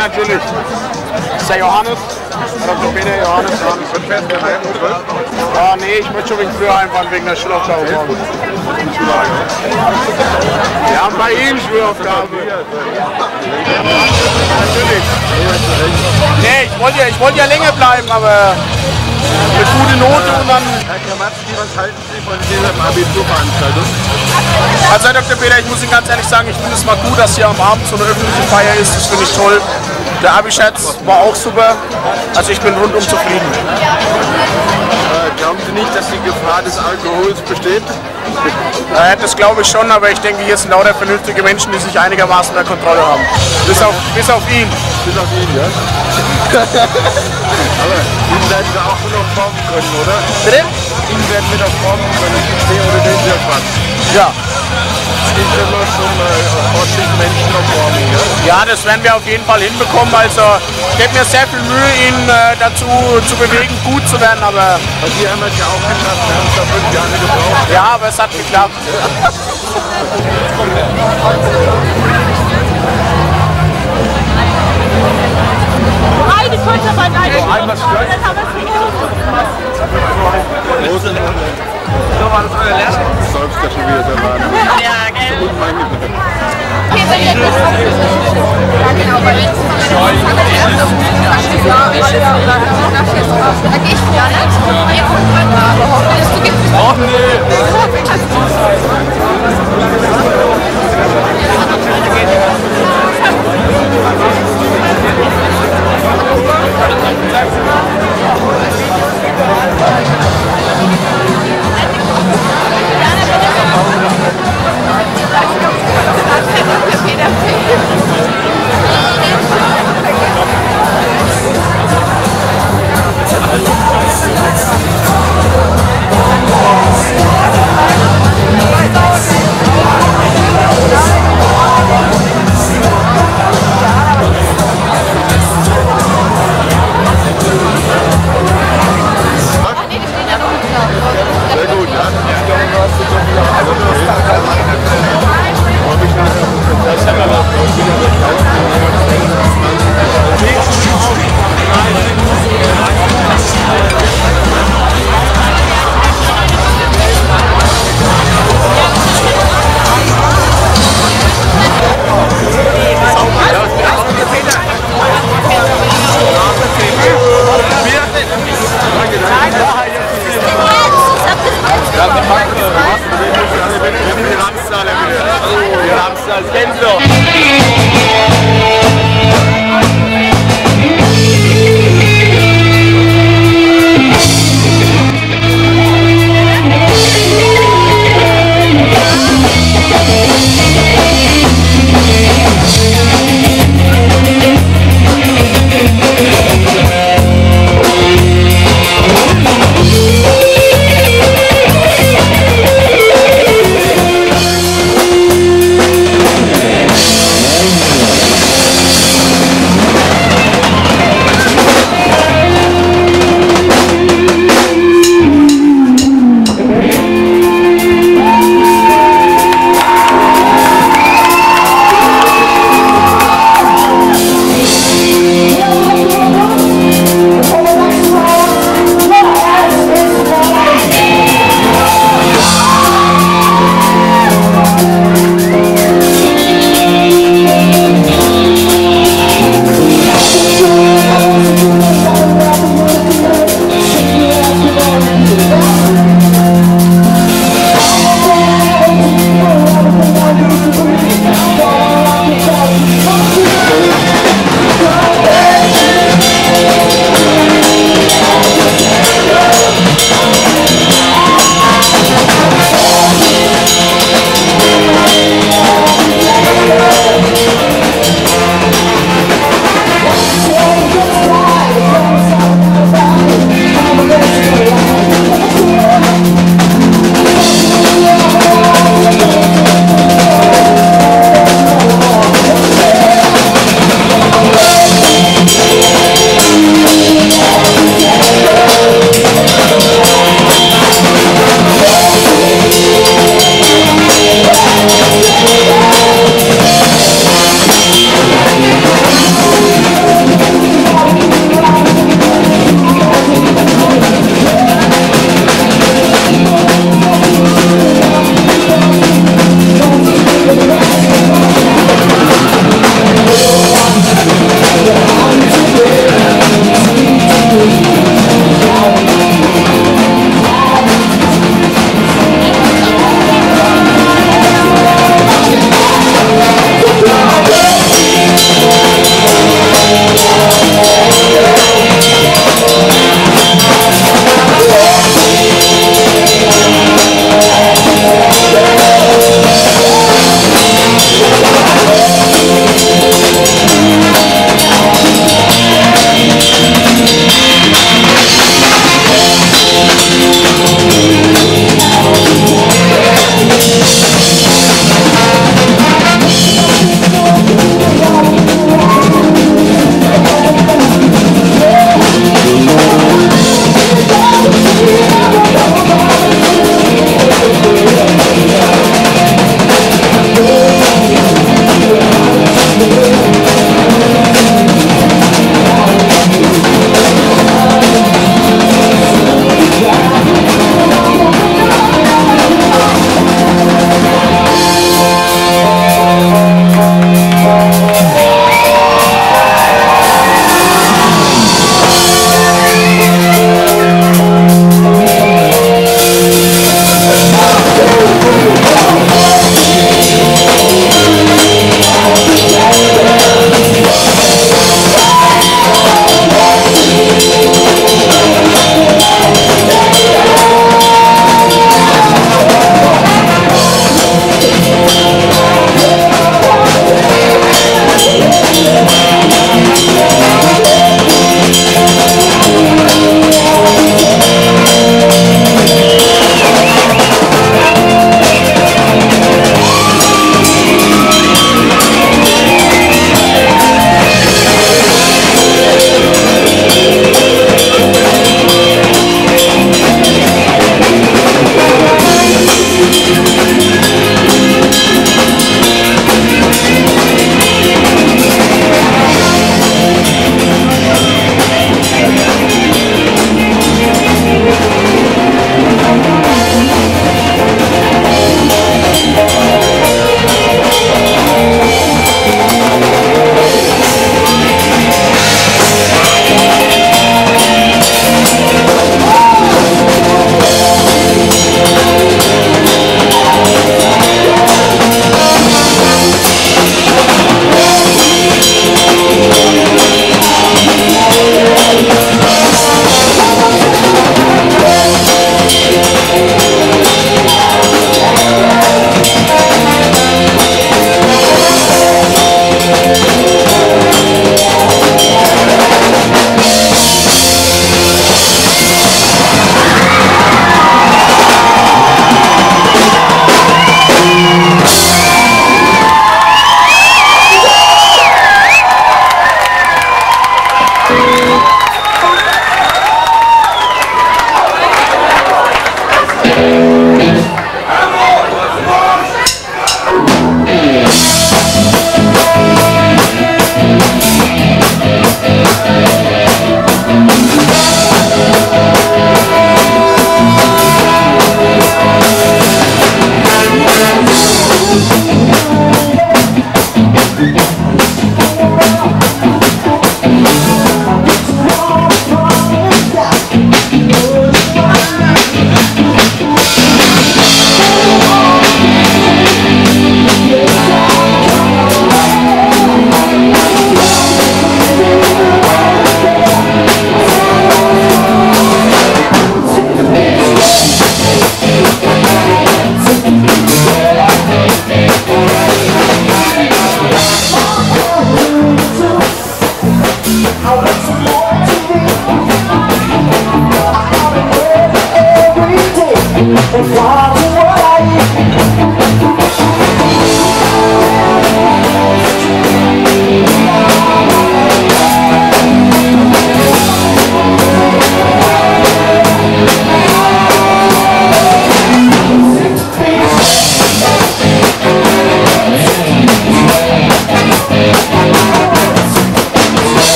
natürlich. Das ist der Johannes. Doktor Peter Johannes. Wann fährst du heim, oder? Ah, nee, ich möchte schon ein wenig früher heimfahren wegen der Schulaufgabe. Wir haben bei ihm Schulaufgabe. Natürlich. Nee, ich wollte ja, ich wollte ja länger bleiben, aber eine gute Note und dann... Herr Kramatski, was halten Sie von dieser Abiturveranstaltung? Also Herr Doktor Peter, ich muss Ihnen ganz ehrlich sagen, ich finde es mal gut, dass hier am Abend so eine öffentliche Feier ist. Das finde ich toll. Der Abi-Scherz war auch super. Also ich bin rundum zufrieden. Äh, glauben Sie nicht, dass die Gefahr des Alkohols besteht? Äh, das glaube ich schon, aber ich denke, hier sind lauter vernünftige Menschen, die sich einigermaßen unter Kontrolle haben. Bis auf, bis auf ihn. Bis auf ihn, ja? Aber ihn werden wir auch noch formen können, oder? Bitte? Ihn werden wir noch formen können, der oder den der Quatsch. Ja. Ich will mal zum äh, ordentlichen Menschen noch formen, ja? Ja, das werden wir auf jeden Fall hinbekommen. Also ich gebe mir sehr viel Mühe, ihn äh, dazu zu bewegen, gut zu werden, aber... Bei dir haben wir es ja auch geschafft, wir haben es da fünf Jahre gebraucht. Ja, aber es hat geklappt. Eine Kurzarbeit, eine Stunde, dann haben wir es hingekommen. So war das euer Lehrer? Du sollst ja schon wieder so warten. Ja, gell? Ach nee!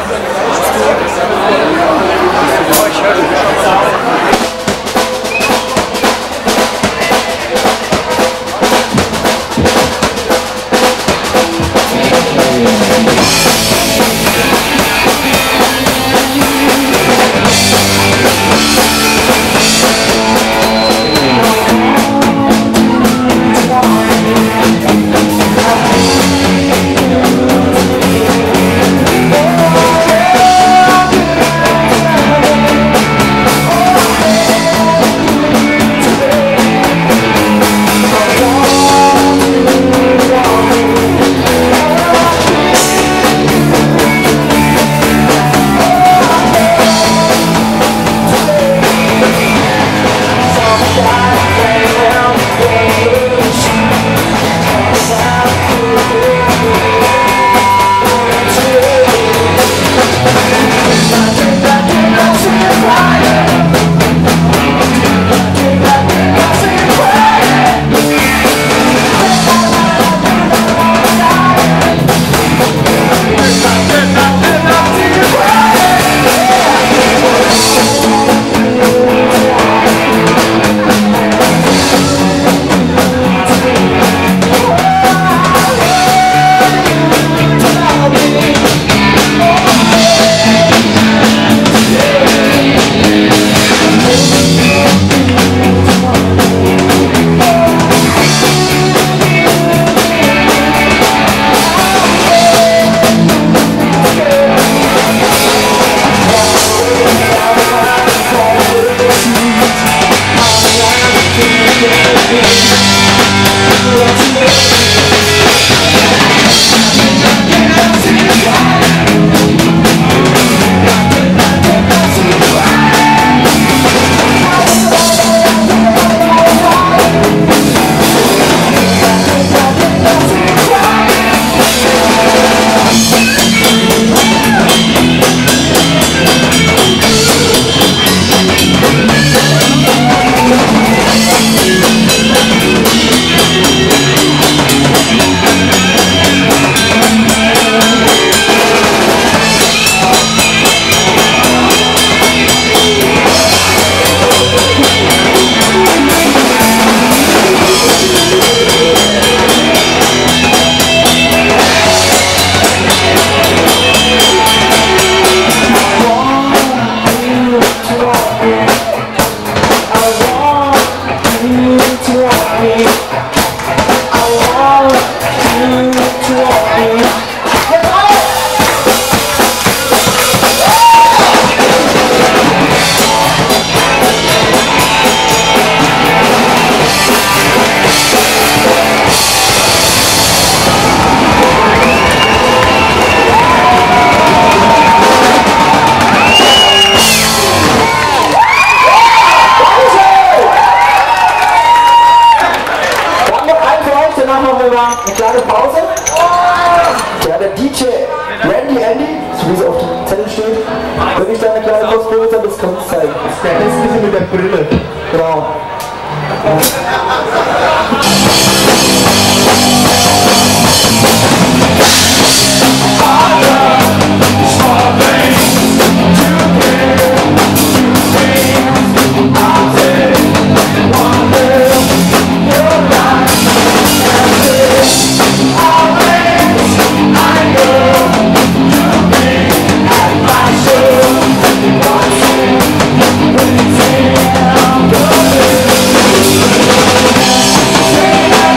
Yeah.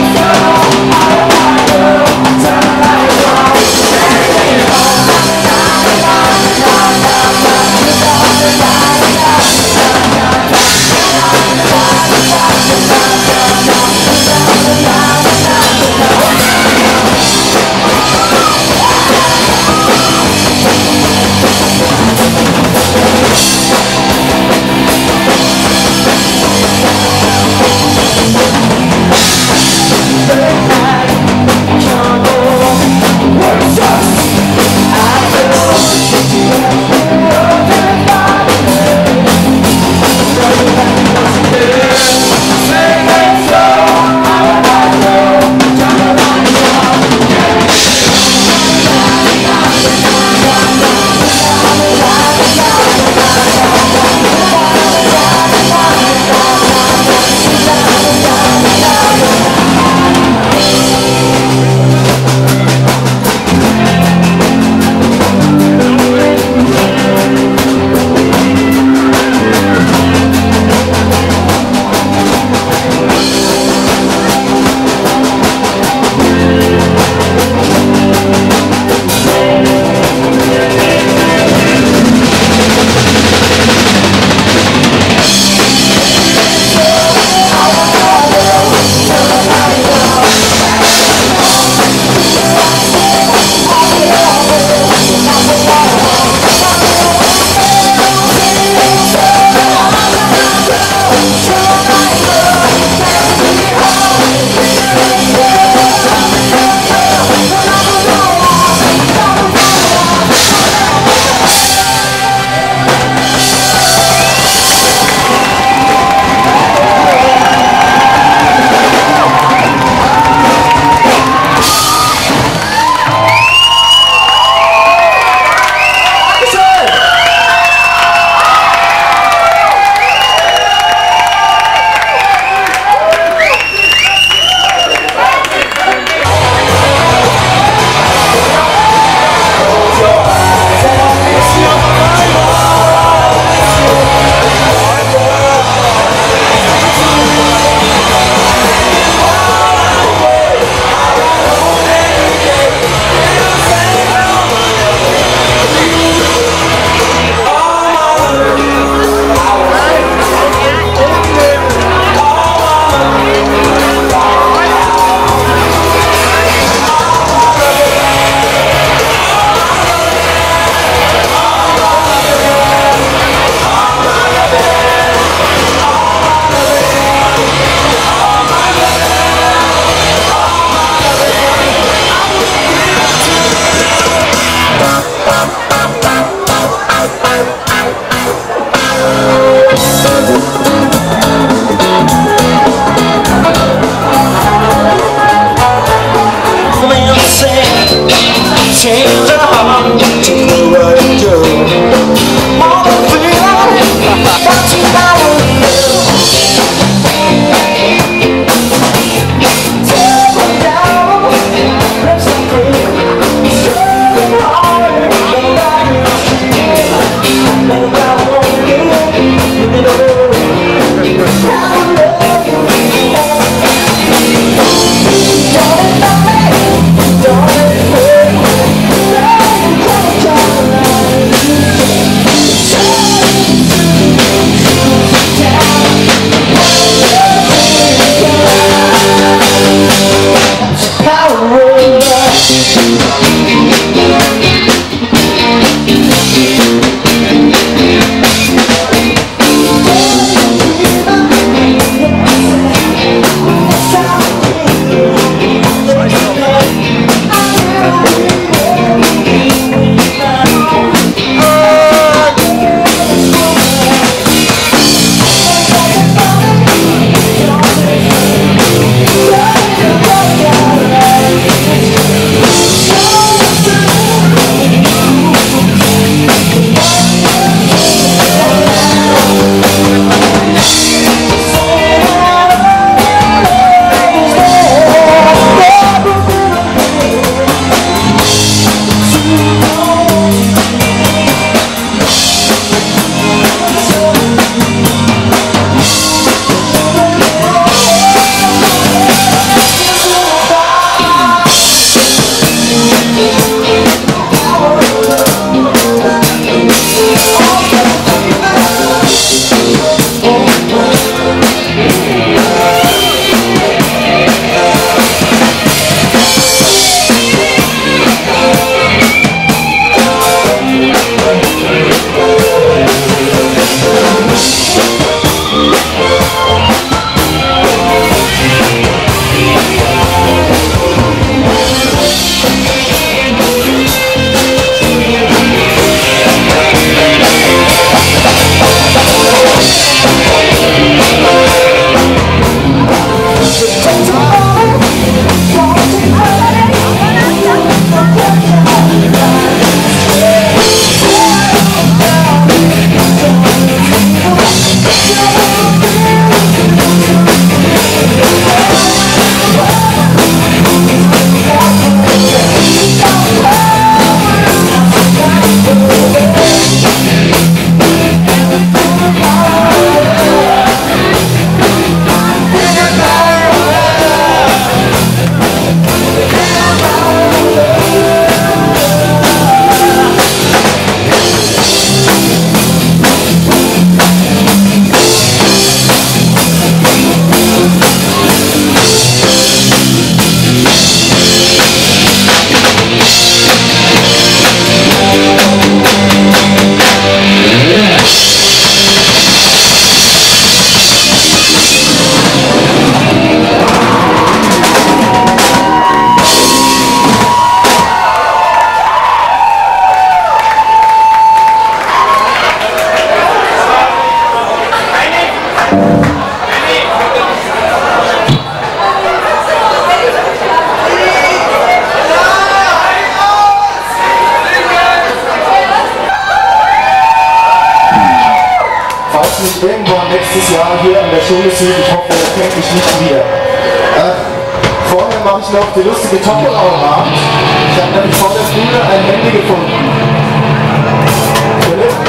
irgendwann nächstes Jahr hier an der Schule sehe. Ich hoffe, ihr kennt mich nicht wieder. Äh, vorher mache ich noch die lustige Tombola-Abend. Ich habe nämlich vor der Schule ein Handy gefunden. Philipp?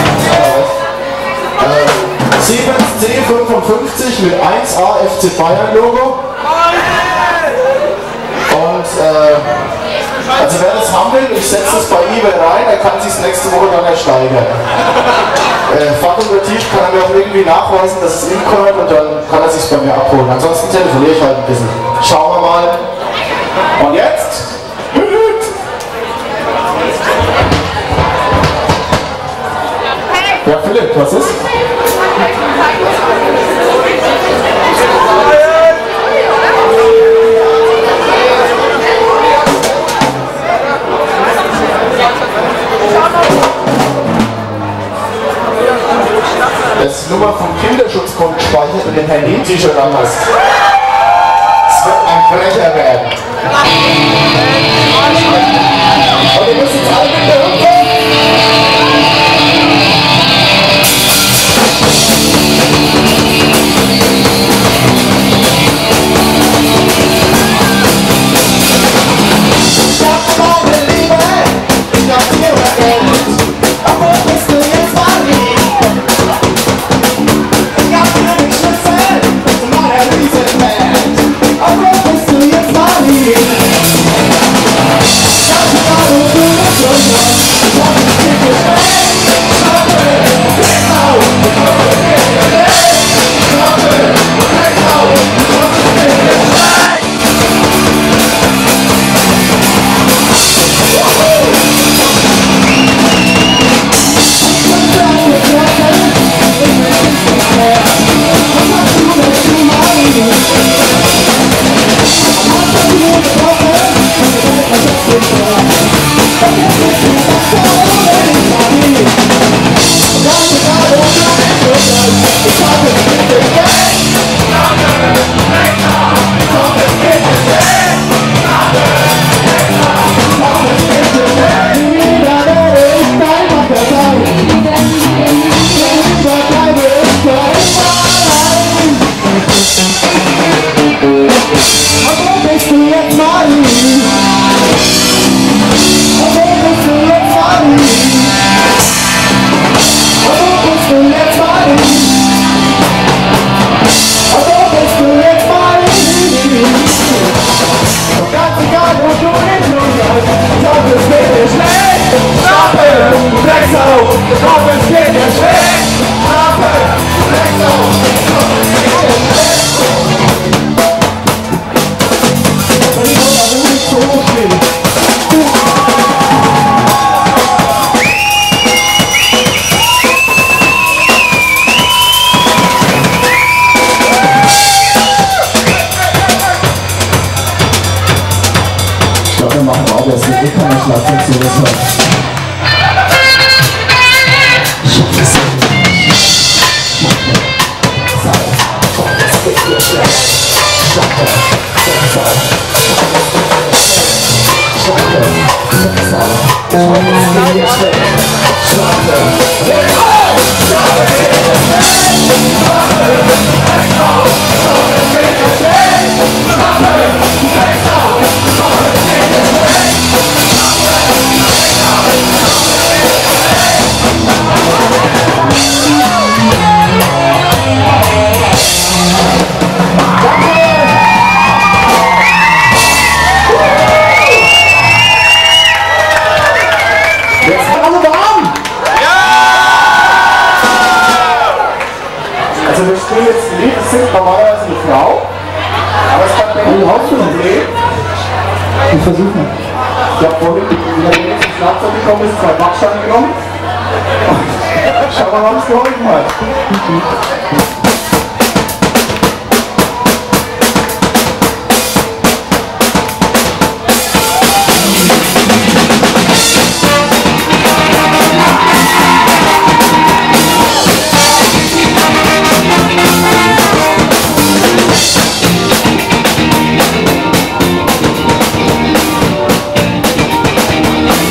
Äh, sieben C fünfundfünfzig mit eins A F C Bayern Logo. Und äh, also wer das haben will, ich setze das bei eBay rein, er kann sich nächste Woche dann ersteigern. Äh, fakultativ kann er mir auch irgendwie nachweisen, dass es ihm gehört und dann kann er sich bei mir abholen. Ansonsten telefoniere ich halt ein bisschen. Schauen wir mal. Und jetzt? Ja, Philipp, was ist? Das ist Nummer vom Kinderschutzgrund gespeichert und den Handy T-Shirt an hast. Es wird ein Brecher werden. Und ihr müsst jetzt alle bitte hüpfen. Ich hab meine Liebe, ich hab dir Geld. Aber bist du jetzt mal lieb?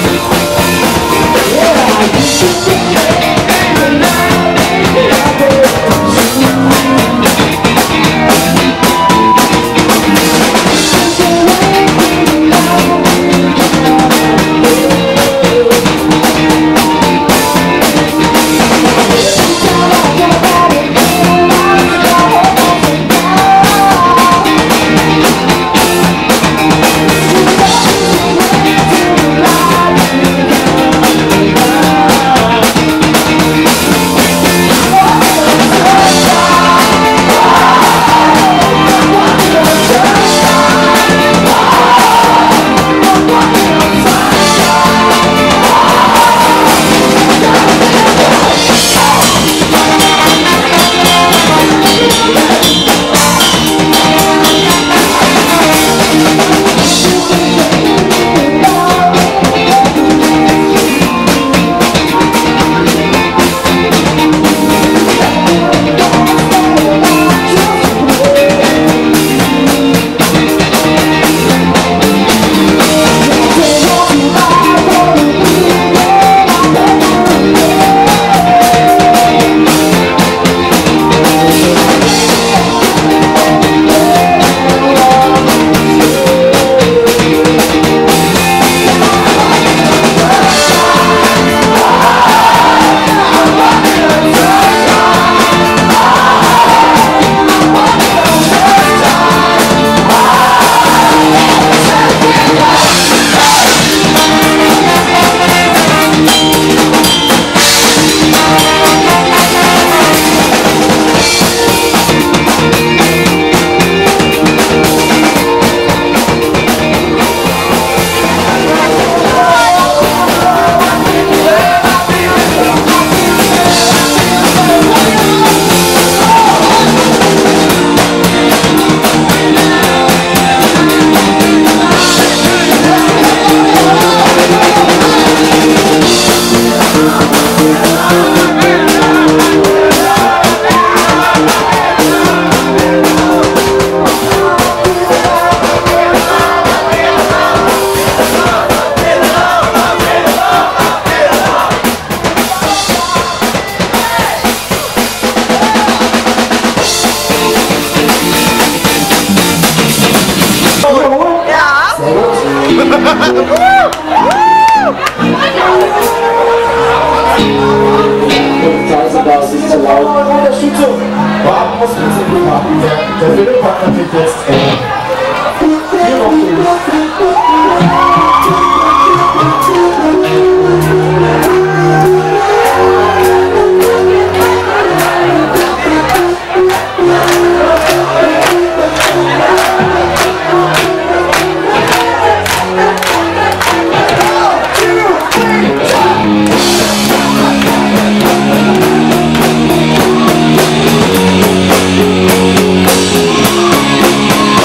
Yeah. laut. Unterstützung. Warten muss ein bisschen gemacht. Der, der Philipp hat natürlich jetzt äh, hier noch den. We'll be right back.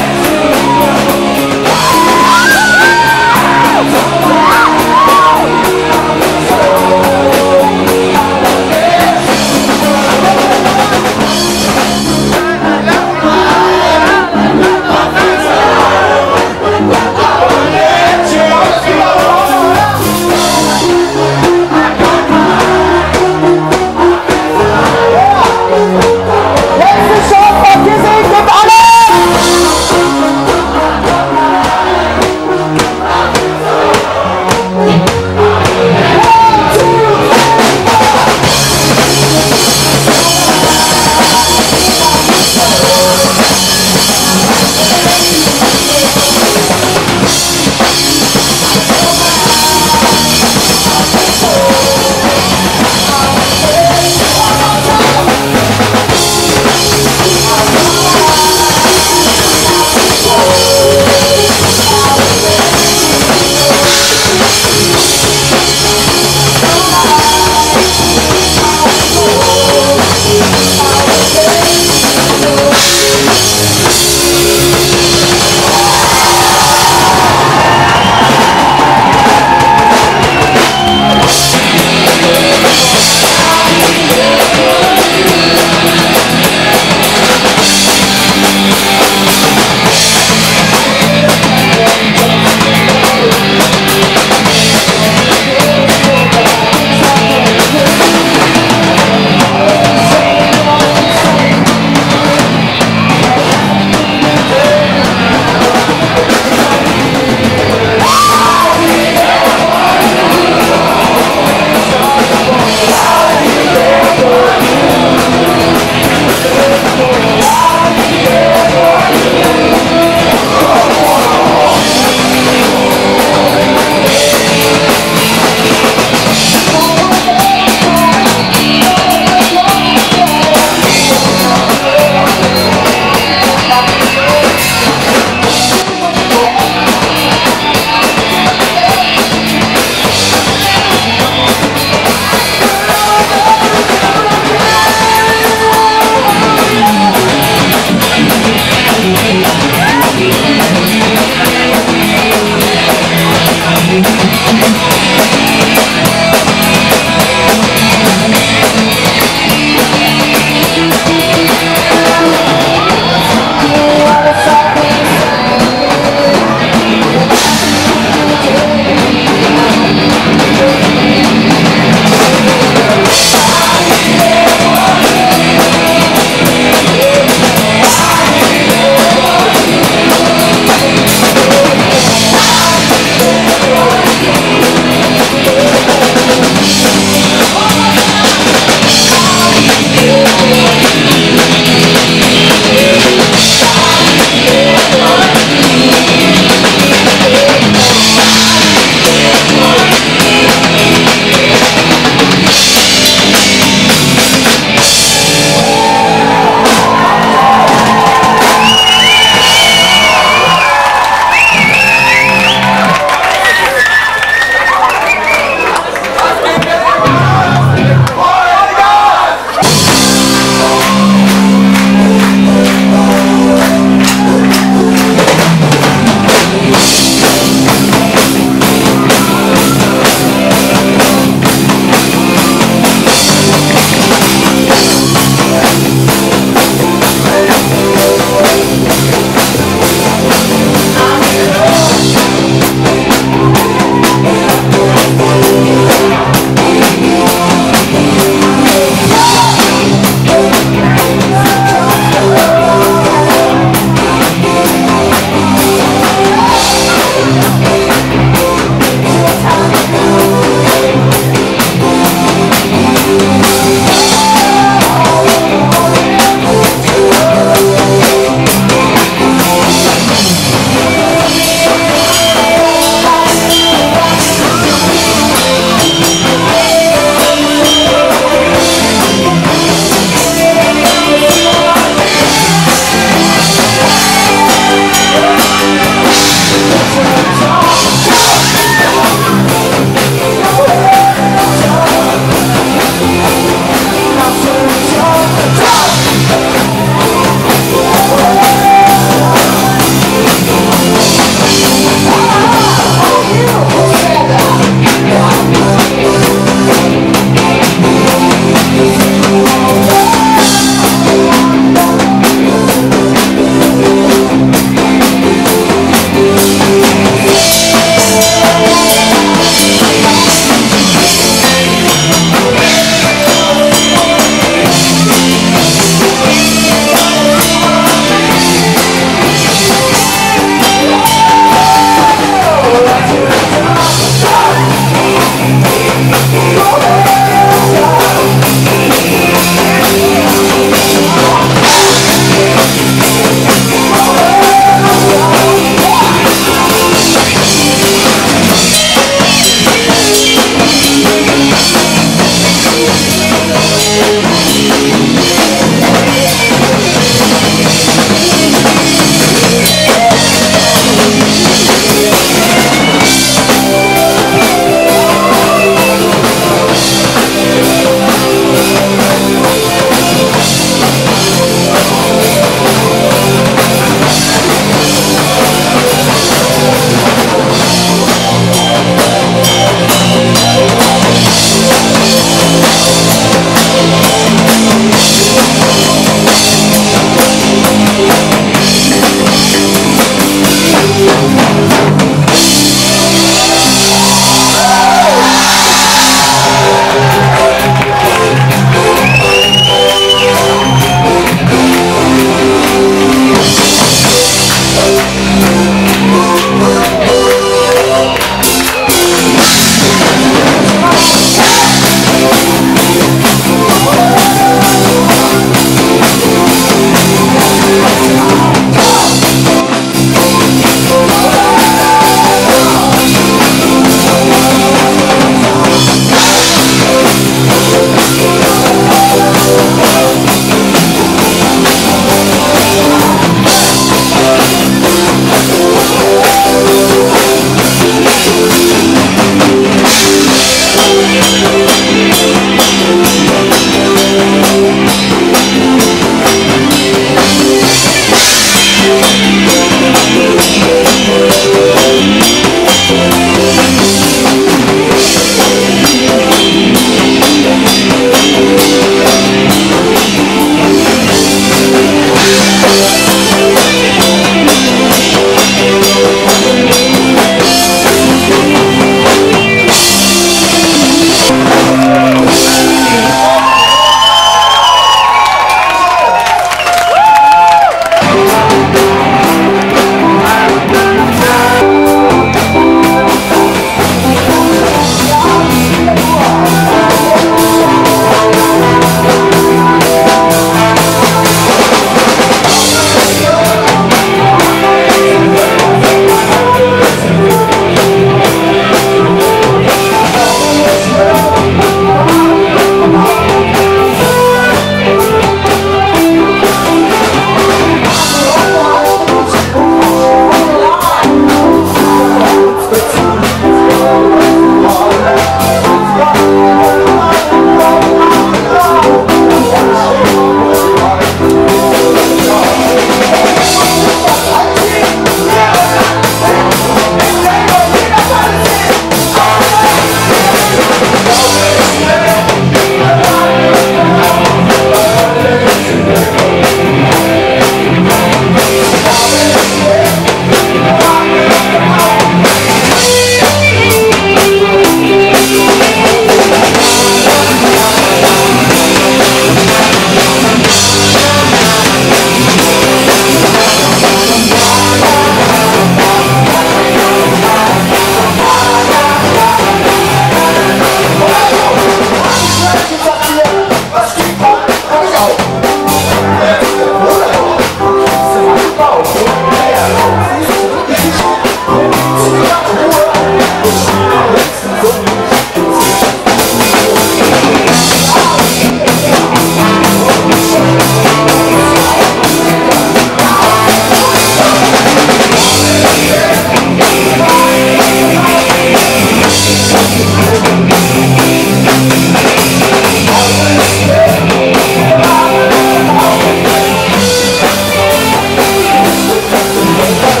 Thank you.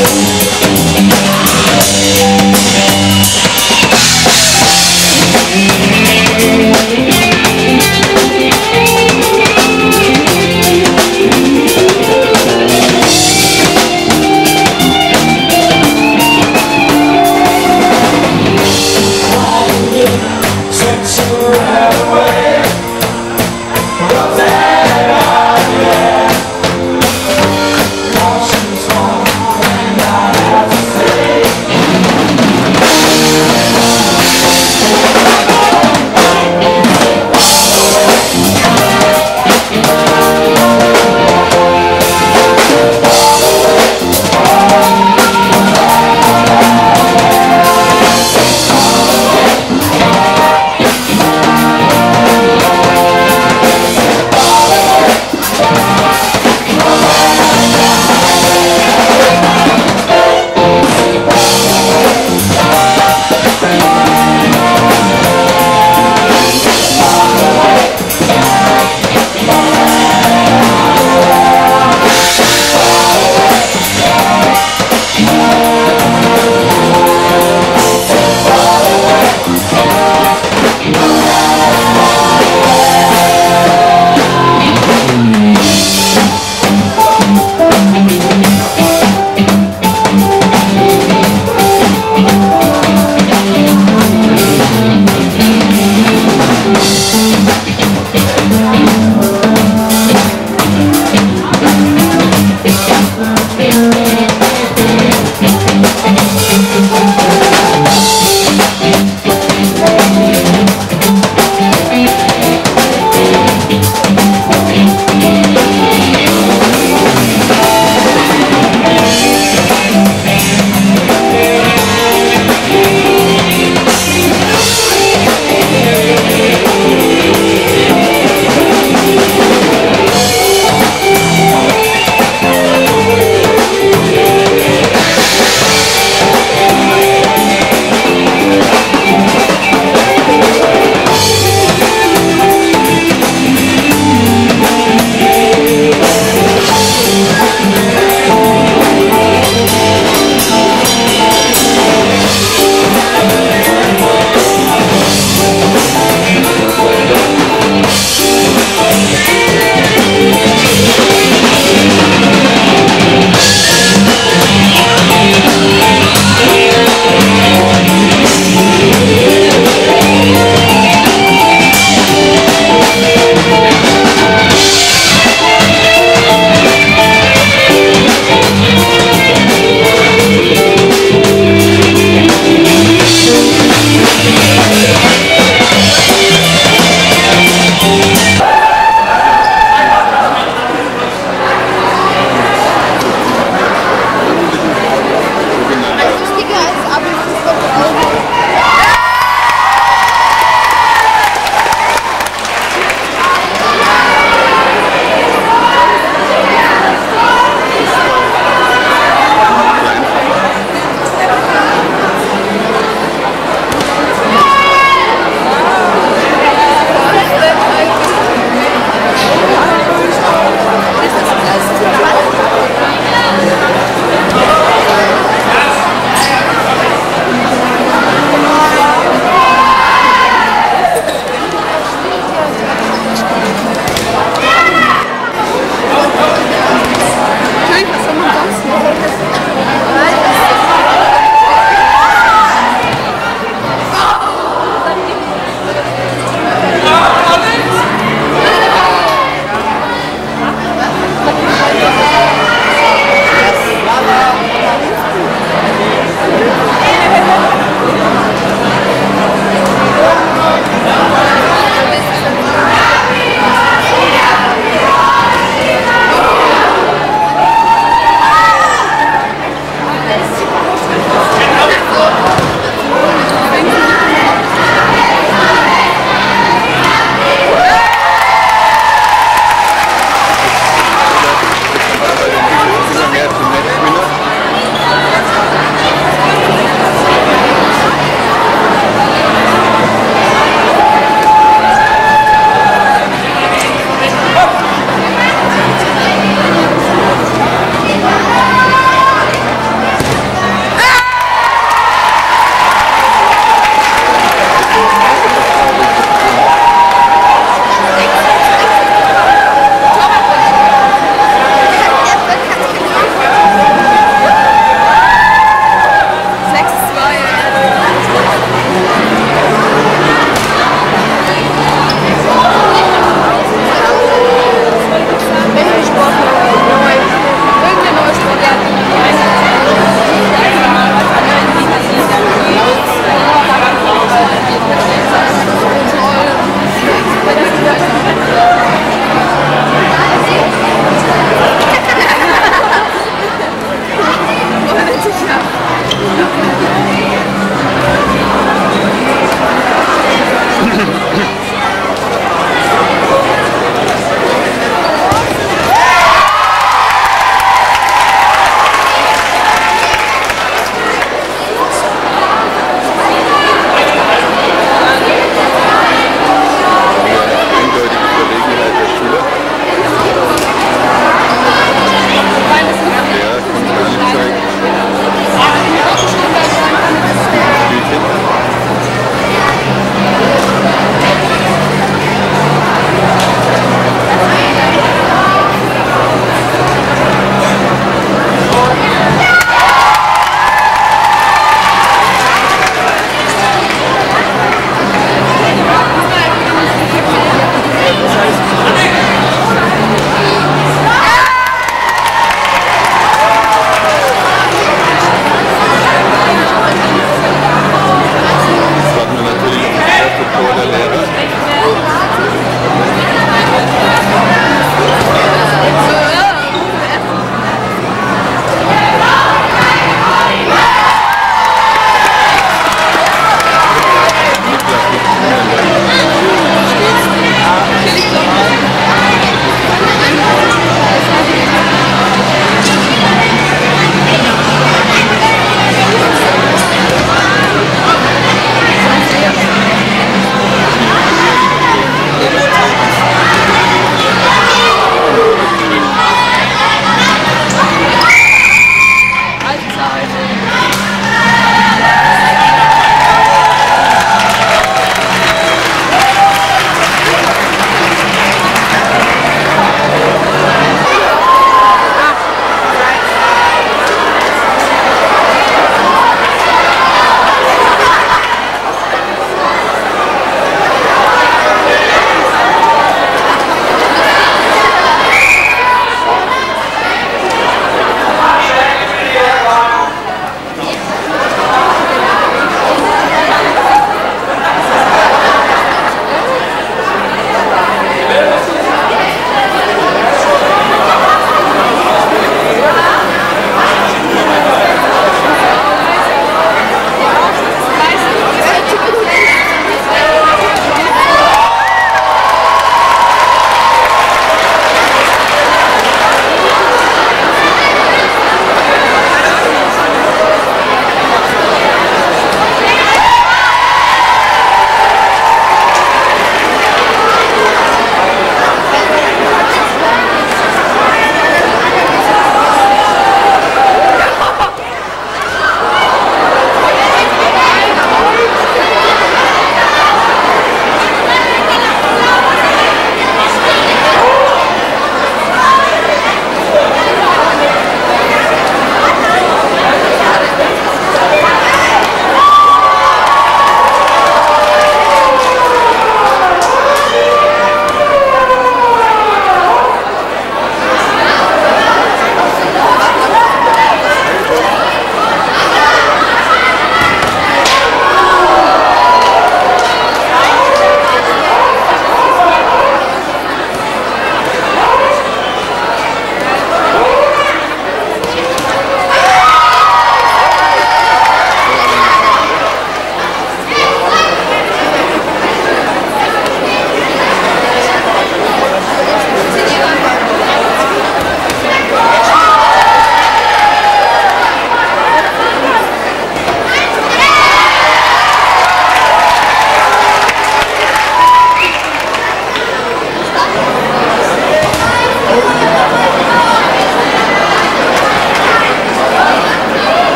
We'll be right back.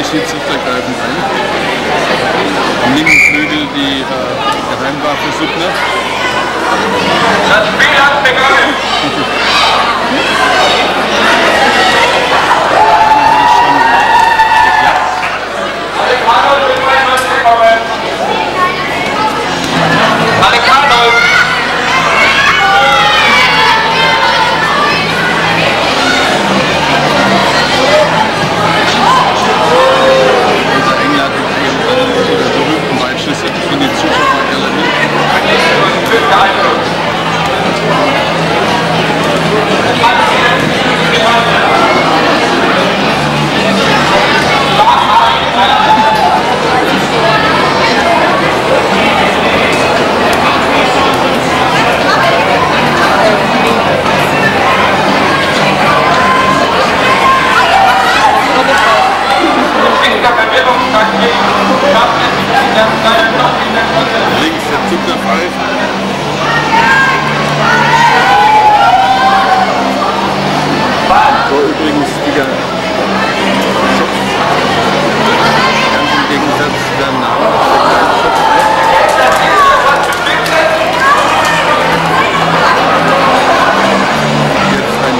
Schiedsrichter greifen ein. Am linken Flügel die äh, Geheimwaffe Suttner. Das Spiel hat begonnen! Links der Zucker pfeift. So übrigens wieder ganz im Gegensatz der Name. Jetzt ein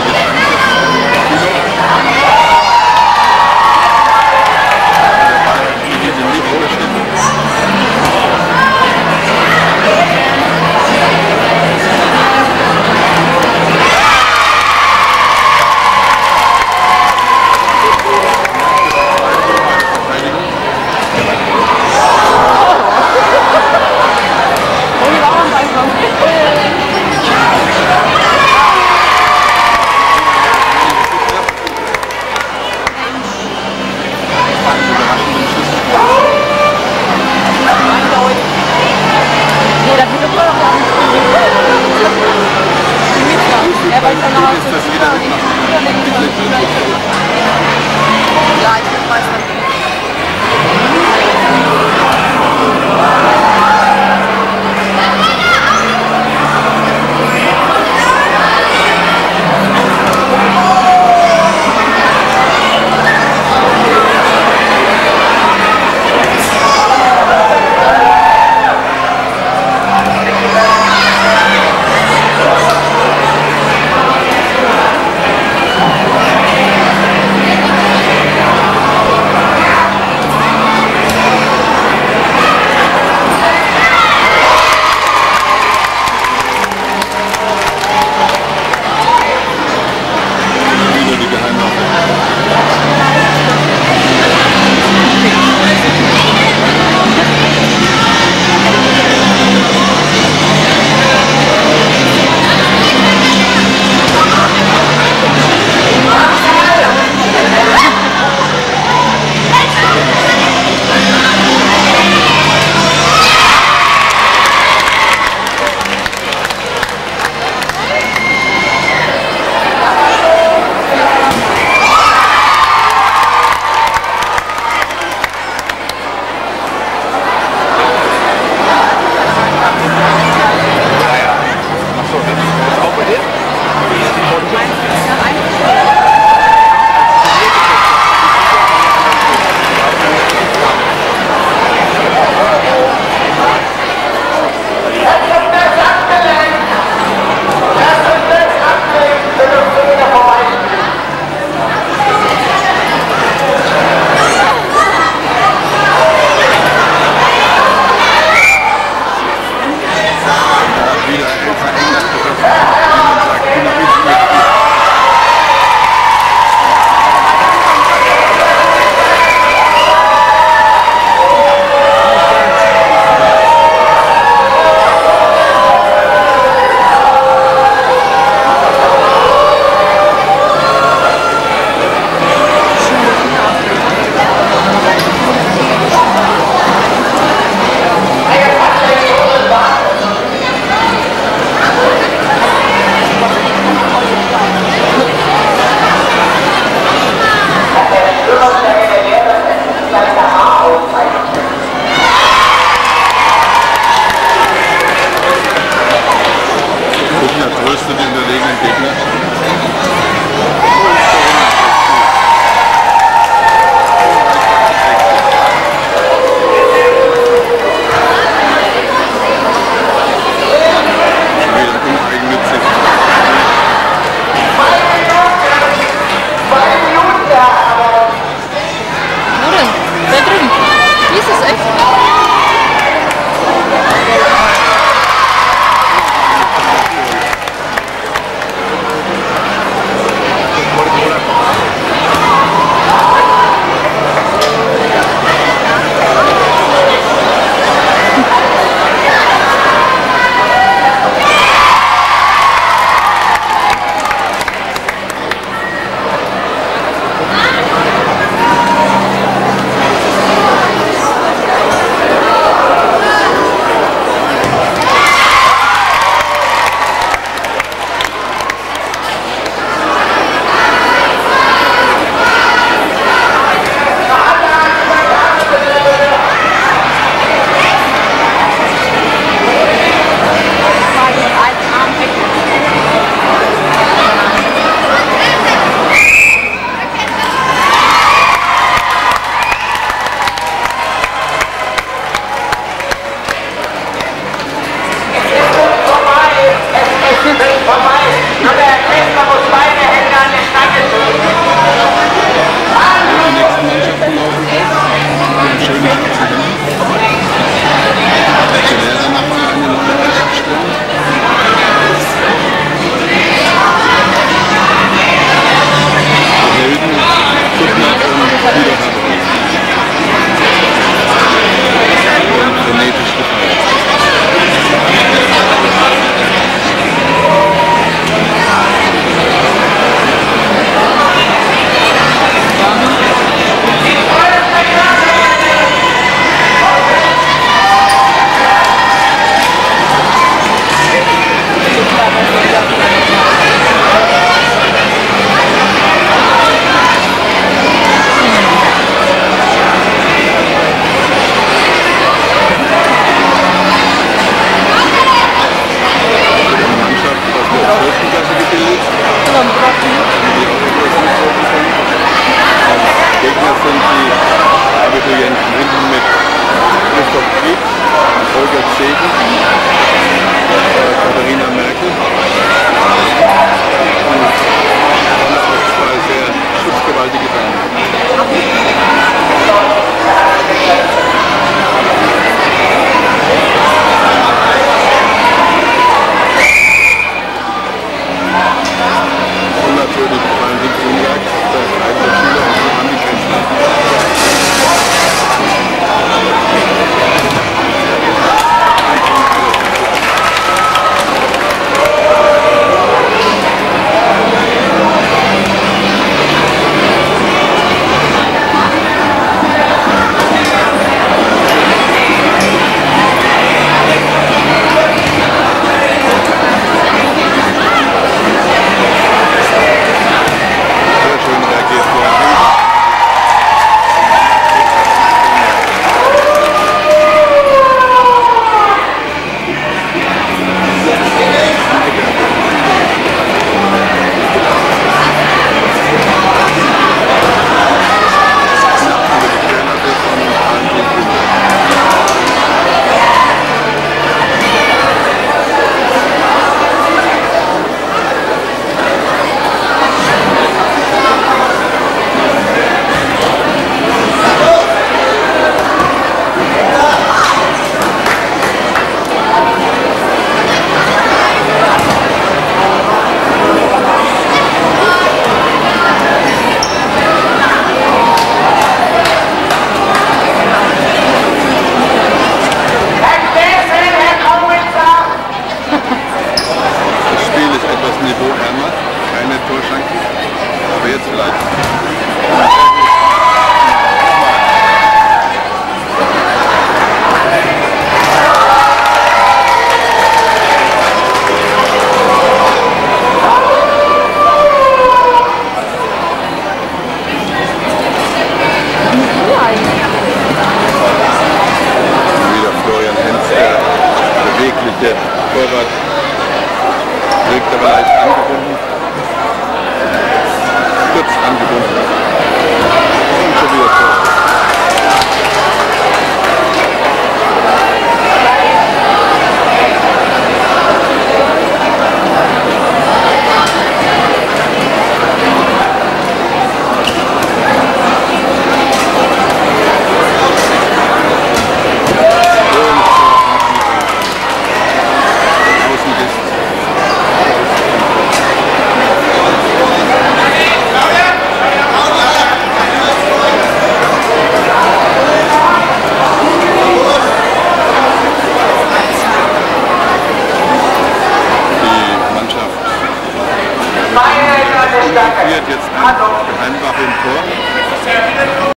Leute.